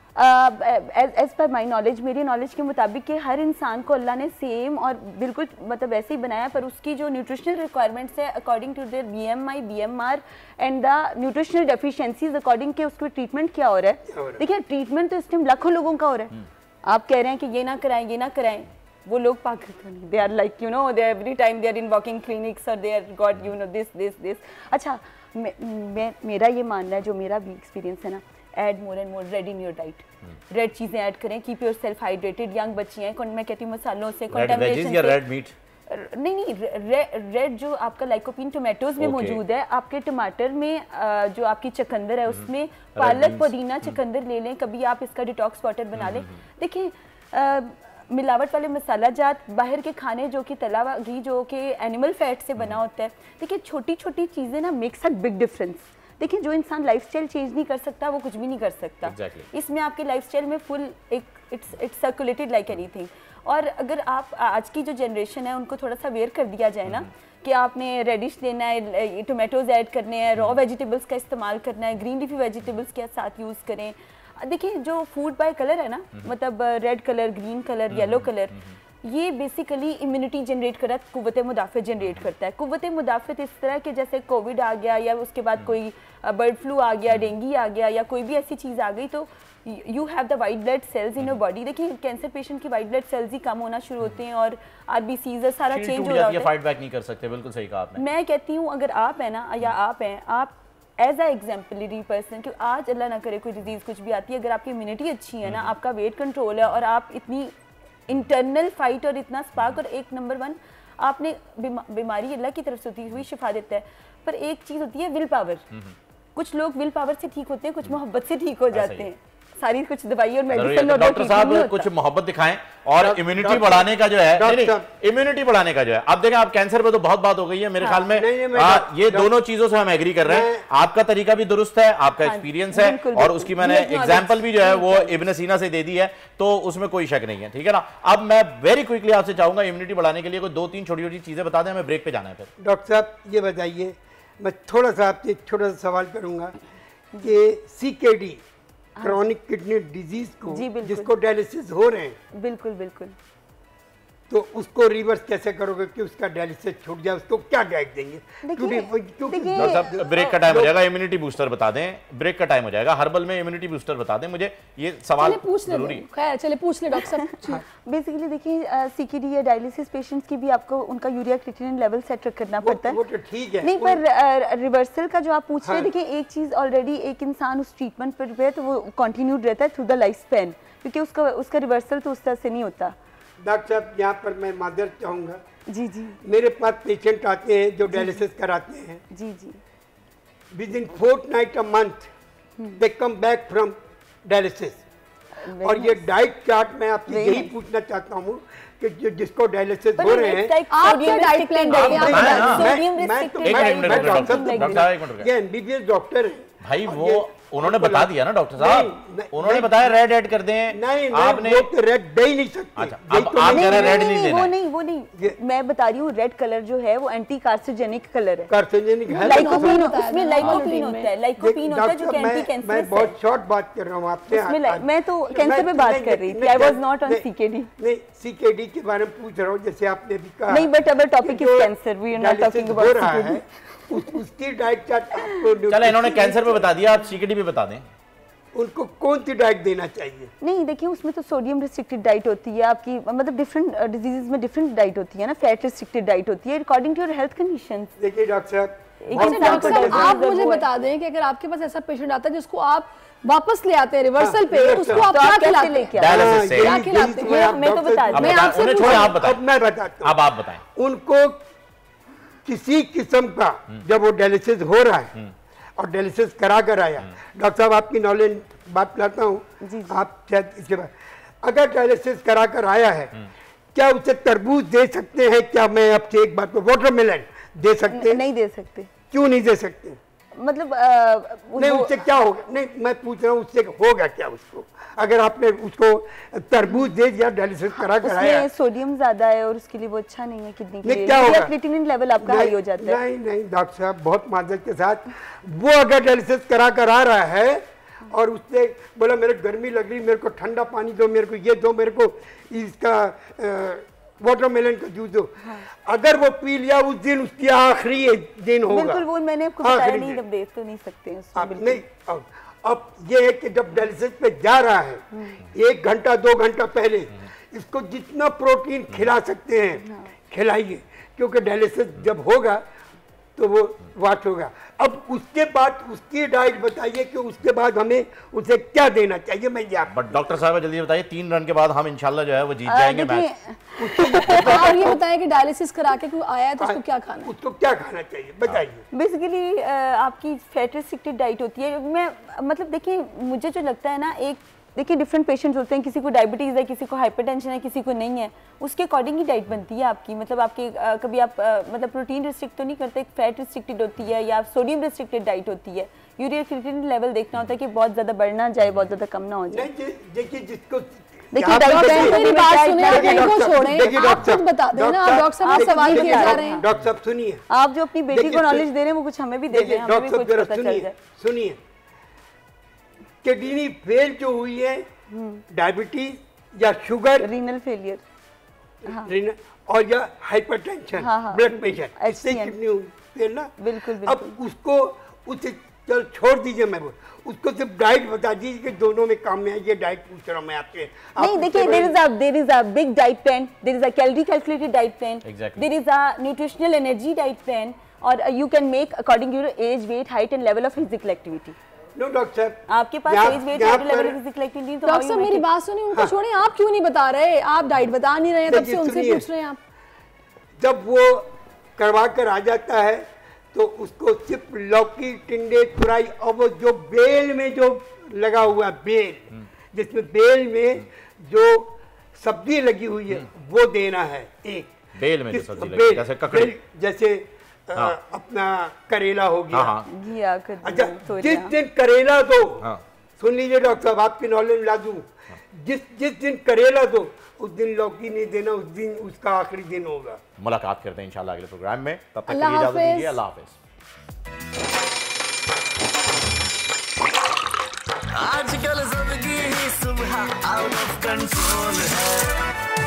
As per my knowledge, मेरी नॉलेज के मुताबिक कि हर इंसान को अल्लाह ने सेम और बिल्कुल मतलब वैसे ही बनाया, पर उसकी जो न्यूट्रिशनल रिक्वायरमेंट्स है according to their B M I, B M R and the nutritional deficiencies according के उसको ट्रीटमेंट क्या हो रहा है। देखिए ट्रीटमेंट तो इस टाइम लाखों लोगों का हो रहा है। आप कह रहे हैं कि ये ना कराएं, ये ना कराएं, वो लोग Pakistani, they are like you know, they every time they are in walking clinics और they are got you know this this this. अच्छा, मैं मेरा ये मानना है, जो मेरा भी एक्सपीरियंस है ना, add more and more red in your diet. Red चीजें ऐड करें, keep yourself hydrated. Young बच्चियां हैं, मैं कहती हूँ मसालों से, कंटामिनेशन से। रेड मीट नहीं नहीं, रेड जो आपका लाइकोपीन टोमेटोज में मौजूद है, आपके टमाटर में, जो आपकी चकंदर है उसमें, पालक, पुदीना, चकंदर ले लें, कभी आप इसका डिटॉक्स वाटर बना लें। देखिए मिलावट वाले मसाला जात, बाहर के खाने जो कि तला हुआ घी जो कि एनिमल फैट से बना होता है, देखिए छोटी छोटी चीज़ें ना मेक्स अ बिग डिफरेंस। देखिए जो इंसान लाइफस्टाइल चेंज नहीं कर सकता वो कुछ भी नहीं कर सकता। exactly. इसमें आपके लाइफस्टाइल में फुल एक it's it's circulated like anything. और अगर आप आज की जो जनरेशन है उनको थोड़ा सा अवेयर कर दिया जाए ना कि आपने रेडिश लेना है, टोमेटोज ऐड करने हैं, रॉ वेजिटेबल्स का इस्तेमाल करना है, ग्रीन लीफी वेजिटेबल्स के साथ यूज़ करें। देखिए जो फूड बाय कलर है ना, मतलब red colour, green colour, yellow colour, ये बेसिकली इम्यूनिटी जनरेट कर रहा है, कुव्वत मुदाफ़त जनरेट करता है। कुव्वत मुदाफ़त इस तरह के जैसे कोविड आ गया या उसके बाद कोई बर्ड फ्लू आ गया, डेंगू आ गया या कोई भी ऐसी चीज़ आ गई, तो you have the white blood cells in your body. देखिए कैंसर पेशेंट की वाइट ब्लड सेल्स ही कम होना शुरू होते हैं और आरबीसीज सारा चेंज हो जाता है, फाइट बैक नहीं कर सकते। बिल्कुल सही कहा आपने। मैं कहती हूँ अगर आप है ना, या आप हैं, आप एज अ एग्जाम्पलरी पर्सन, कि आज अल्लाह ना करे कोई डिजीज़ कुछ भी आती है, अगर आपकी इम्यूनिटी अच्छी है ना, आपका वेट कंट्रोल है और आप इतनी इंटरनल फाइट और इतना स्पार्क, और एक नंबर वन आपने बीमारी अल्लाह की तरफ से होती हुई शिफा देता है, पर एक चीज़ होती है विल पावर। कुछ लोग विल पावर से ठीक होते हैं, कुछ मोहब्बत से ठीक हो जाते हैं। सारी कुछ दवाई और मेडिसिन और डॉक्टर साहब कुछ मोहब्बत दिखाएं और इम्यूनिटी बढ़ाने का जो है, इम्यूनिटी बढ़ाने का जो है, अब देखें आप कैंसर पे तो बहुत बात हो गई है मेरे ख्याल में, ये दोनों चीजों से हम एग्री कर रहे हैं। आपका तरीका भी दुरुस्त है, आपका एक्सपीरियंस है, और उसकी मैंने एग्जाम्पल भी जो है वो इब्न सीना से दे दी है, तो उसमें कोई शक नहीं है, ठीक है ना। अब मैं वेरी क्विकली आपसे चाहूंगा इम्यूनिटी बढ़ाने के लिए कोई दो तीन छोटी छोटी चीजें बता दें, हमें ब्रेक पे जाना है। फिर डॉक्टर साहब ये बताइए, मैं थोड़ा सा आपसे एक छोटा सा सवाल करूंगा कि सीकेडी क्रॉनिक किडनी डिजीज को, जिसको डायलिसिस हो रहे हैं, बिल्कुल बिल्कुल, तो उसको रिवर्स कैसे करोगे कि उसका डायलिसिस छूट जाए, उसको क्या गाइड देंगे? क्योंकि ब्रेक का टाइम हो जाएगा, इम्यूनिटी बूस्टर बता दें, ब्रेक का टाइम हो जाएगा, हर्बल में इम्यूनिटी बूस्टर बता दें मुझे, ये सवाल जरूरी है। चलिए पूछ ले डॉक्टर साहब। बेसिकली देखिए सीकेडी या डायलिसिस पेशेंट्स की भी आपको उनका यूरिया क्रिएटिनिन लेवल सेट करना पड़ता है, वो तो ठीक है, नहीं पर रिवर्सल का जो आप पूछ रहे हैं, देखिए एक चीज ऑलरेडी एक इंसान उस ट्रीटमेंट पर है तो वो कंटिन्यूड रहता है थ्रू द लाइफ स्पैन, क्योंकि उसका उसका रिवर्सल तो उस तरह से नहीं होता। डॉक्टर साहब यहाँ पर मैं माजर चाहूँगा, जी जी, मेरे पास पेशेंट आते हैं जो डायलिसिस कराते हैं, जी जी, within fortnight a month they come back from dialysis, और ये डाइट चार्ट मैं आपसे यही पूछना चाहता हूँ कि जो जिसको डायलिसिस हो रहे हैं, आप क्या डाइट प्लान देंगे? ये एमबीबीएस डॉक्टर है भाई, वो उन्होंने बता दिया ना डॉक्टर साहब, उन्होंने बताया रेड ऐड कर दें। नहीं आपने वो तो रेड दे ही नहीं सकते। अच्छा, अब आप कह रहे हैं रेड नहीं देना, वो नहीं वो नहीं मैं बता रही हूँ, रेड कलर जो है वो एंटी कार्सिनोजेनिक कलर है, कार्सिनोजेनिक है, लाइकोपीन उसमें लाइकोपीन होता है, लाइकोपीन होता है जो कि एंटी कैंसरस है। मैं बहुत शॉर्ट बात कर रहा हूँ आपसे, मैं तो कैंसर पे बात कर रही थी, I was not on CKD. नहीं सीकेडी के बारे में पूछ रहा हूँ, जैसे आपने भी कहा, नहीं but our topic is cancer, we are not talking about CKD. उस, उसकी डाइट चार्ट आपको। चलो इन्होंने कैंसर पे बता दिया, आप सीकेडी पे बता दें। उनको कौन सी डाइट देना चाहिए? नहीं देखिए, उसमें तो सोडियम रिस्ट्रिक्टेड डाइट होती है आपकी, मतलब डिफरेंट डिजीजेस में डिफरेंट डाइट होती है ना, फैट रिस्ट्रिक्टेड डाइट होती है according to your health conditions. देखिए डॉक्टर साहब, अच्छा डॉक्टर साहब आप मुझे बता दें कि अगर आपके पास ऐसा पेशेंट आता है जिसको आप वापस ले आते हैं रिवर्सल पे, उसको आप क्या खिलाते हैं? क्या खिलाते हैं? मैं तो बता दूं, मैं आपसे आप बताएं। अब मैं बताता हूं। अब आप बताएं। उनको किसी किस्म का जब वो डायलिसिस हो रहा है और डायलिसिस करा कर आया, डॉक्टर साहब आपकी नॉलेज बात लाता हूँ, आप शायद इसके बाद, अगर डायलिसिस करा कर आया है, क्या उसे तरबूज दे सकते हैं? क्या मैं आपसे एक बात, वाटरमेलन दे सकते हैं? नहीं दे सकते। क्यों नहीं दे सकते? मतलब नहीं, उससे क्या होगा? नहीं, मैं पूछ रहा हूँ उससे होगा क्या उसको, अगर आपने उसको तरबूज दे दिया, डायलिसिस करा कर आया। सोडियम ज्यादा है और उसके लिए वो अच्छा नहीं है किडनी के लिए। क्या होगा? क्रिएटिनिन लेवल आपका हाई हो जाता है। नहीं नहीं डॉक्टर साहब, बहुत माजरत के साथ, वो अगर डायलिसिस करा कर आ रहा है और उसने बोला मेरे गर्मी लग रही, मेरे को ठंडा पानी दो, मेरे को ये दो, मेरे को इसका वाटरमेलन का जूस दो, हाँ। अगर वो पी लिया उस दिन उसकी आखिरी दिन होगा। बिल्कुल, वो मैंने आपको बताया नहीं, तब दे तो नहीं सकते आप नहीं। अब, अब ये है कि जब डायलिसिस पे जा रहा है, एक घंटा दो घंटा पहले इसको जितना प्रोटीन खिला सकते हैं, हाँ। खिलाइए, क्योंकि डायलिसिस जब होगा तो वो वाट होगा। अब उसके बाद उसकी डाइट बताइए कि उसके बाद हमें उसे क्या देना चाहिए। मैं ये बट डॉक्टर साहब जल्दी बताइए, तीन रन के बाद हम इंशाल्लाह जो है वो जीत जाएंगे मैच। आप ये बताएं कि डायलिसिस करा के कोई आया है तो उसको क्या खाना है? उसको क्या खाना चाहिए बताइए। बेसिकली आपकी फैट रिस्ट्रिक्टेड डाइट होती है। मैं मतलब देखिए, मुझे जो लगता है ना, एक देखिए डिफरेंट पेशेंट्स होते हैं, किसी को डायबिटीज़ है, किसी को हाइपरटेंशन है, किसी को नहीं है, उसके अकॉर्डिंग ही डाइट बनती है आपकी। मतलब आपके आ, कभी आप आ, मतलब प्रोटीन रिस्ट्रिक्ट तो नहीं करते, एक फैट रिस्ट्रिक्टेड होती है या सोडियम रिस्ट्रिक्टेड डाइट होती है। यूरिया क्रिएटिनिन लेवल देखना होता है कि बहुत ज़्यादा बढ़ ना जाए, बहुत ज़्यादा कम ना हो जाए। देखिए जिसको देखिए मेरी बात सुनिए, आप इनको छोड़ें, आप खुद बता दें ना, आप डॉक्टर साहब से सवाल किए जा रहे हैं। डॉक्टर साहब सुनिए, आप जो अपनी बेटी को नॉलेज दे रहे हैं वो कुछ हमें भी दे दें, हमें भी कुछ पता चल जाए। सुनिए, किडनी फेल जो हुई है, डायबिटीज या शुगर, रीनल फेलियर, हाँ। रीनल और या हाइपरटेंशन, हाँ, हाँ, ब्लड प्रेशर, इससे किडनी फेल ना। बिल्कुल बिल्कुल। अब उसको उसे चल छोड़ दीजिए, मैं उसको सिर्फ डाइट बता दीजिए कि दोनों में काम में है। ये डाइट पूछ रहा हूँ मैं आपसे। नहीं देखिए, there is a there is a big diet plan, there is a calorie calculated diet plan, there is a nutritional energy diet plan, और you can make according your age, weight, height and level of physical activity. No doctor साहब, आपके पास age, weight, height, level of physical activity तो डॉक्टर साहब मेरी बात सुनिए, उनको छोड़ें। आप क्यों नहीं बता रहे? आप डाइट बता नहीं रहे हैं, तब से उनसे पूछ रहे हैं आप। जब वो करवा कर आ जाता है तो उसको सिर्फ लौकी, टिंडे, तुराई और वो जो बेल में जो लगा हुआ बेल, जिसमें बेल में जो सब्जी लगी हुई है वो देना है। एक बेल में जो सब्जी लगी है, जैसे ककड़ी, जैसे हाँ। आ, अपना करेला हो गया, हाँ, हाँ। अच्छा जिस दिन करेला दो, हाँ। सुन लीजिए डॉक्टर साहब, आपकी नॉलेज ला दूं, जिस जिस दिन करेला दो उस दिन लौकी नहीं देना, उस दिन उसका आखिरी दिन होगा। मुलाकात करते हैं इंशाल्लाह अगले प्रोग्राम में, तब तक के लिए इजाजत दीजिए। अल्लाह हाफिज। आजकल जिंदगी ही सुबह आउट ऑफ कंट्रोल है।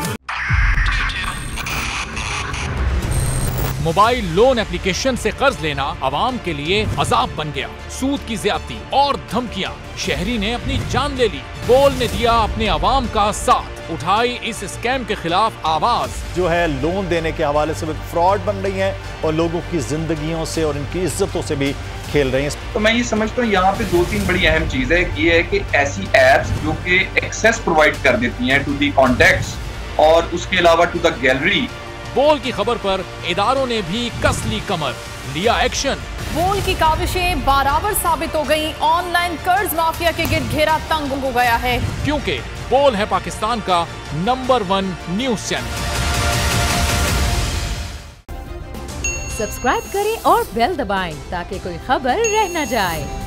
मोबाइल लोन एप्लीकेशन से कर्ज लेना आवाम के लिए अजाब बन गया। सूद की ज्यादती और धमकियां, शहरी ने अपनी जान ले ली। बोल ने दिया अपने आवाम का साथ, उठाई इस स्कैम के खिलाफ आवाज। जो है लोन देने के हवाले से फ्रॉड बन रही है और लोगों की जिंदगियों से और इनकी इज्जतों से भी खेल रहे हैं। तो मैं ये समझता हूँ यहाँ पे दो तीन बड़ी अहम चीज है। ये है कि ऐसी एप्स जो कि एक्सेस प्रोवाइड कर देती हैं टू दी कॉन्टैक्ट्स और उसके अलावा टू द गैलरी। बोल की खबर पर इदारों ने भी कस ली कमर, लिया एक्शन। बोल की काविशें बराबर साबित हो गई। ऑनलाइन कर्ज माफिया के गिर्द घेरा तंग हो गया है, क्योंकि बोल है पाकिस्तान का number one news channel. Subscribe करें और बेल दबाएं ताकि कोई खबर रह न जाए।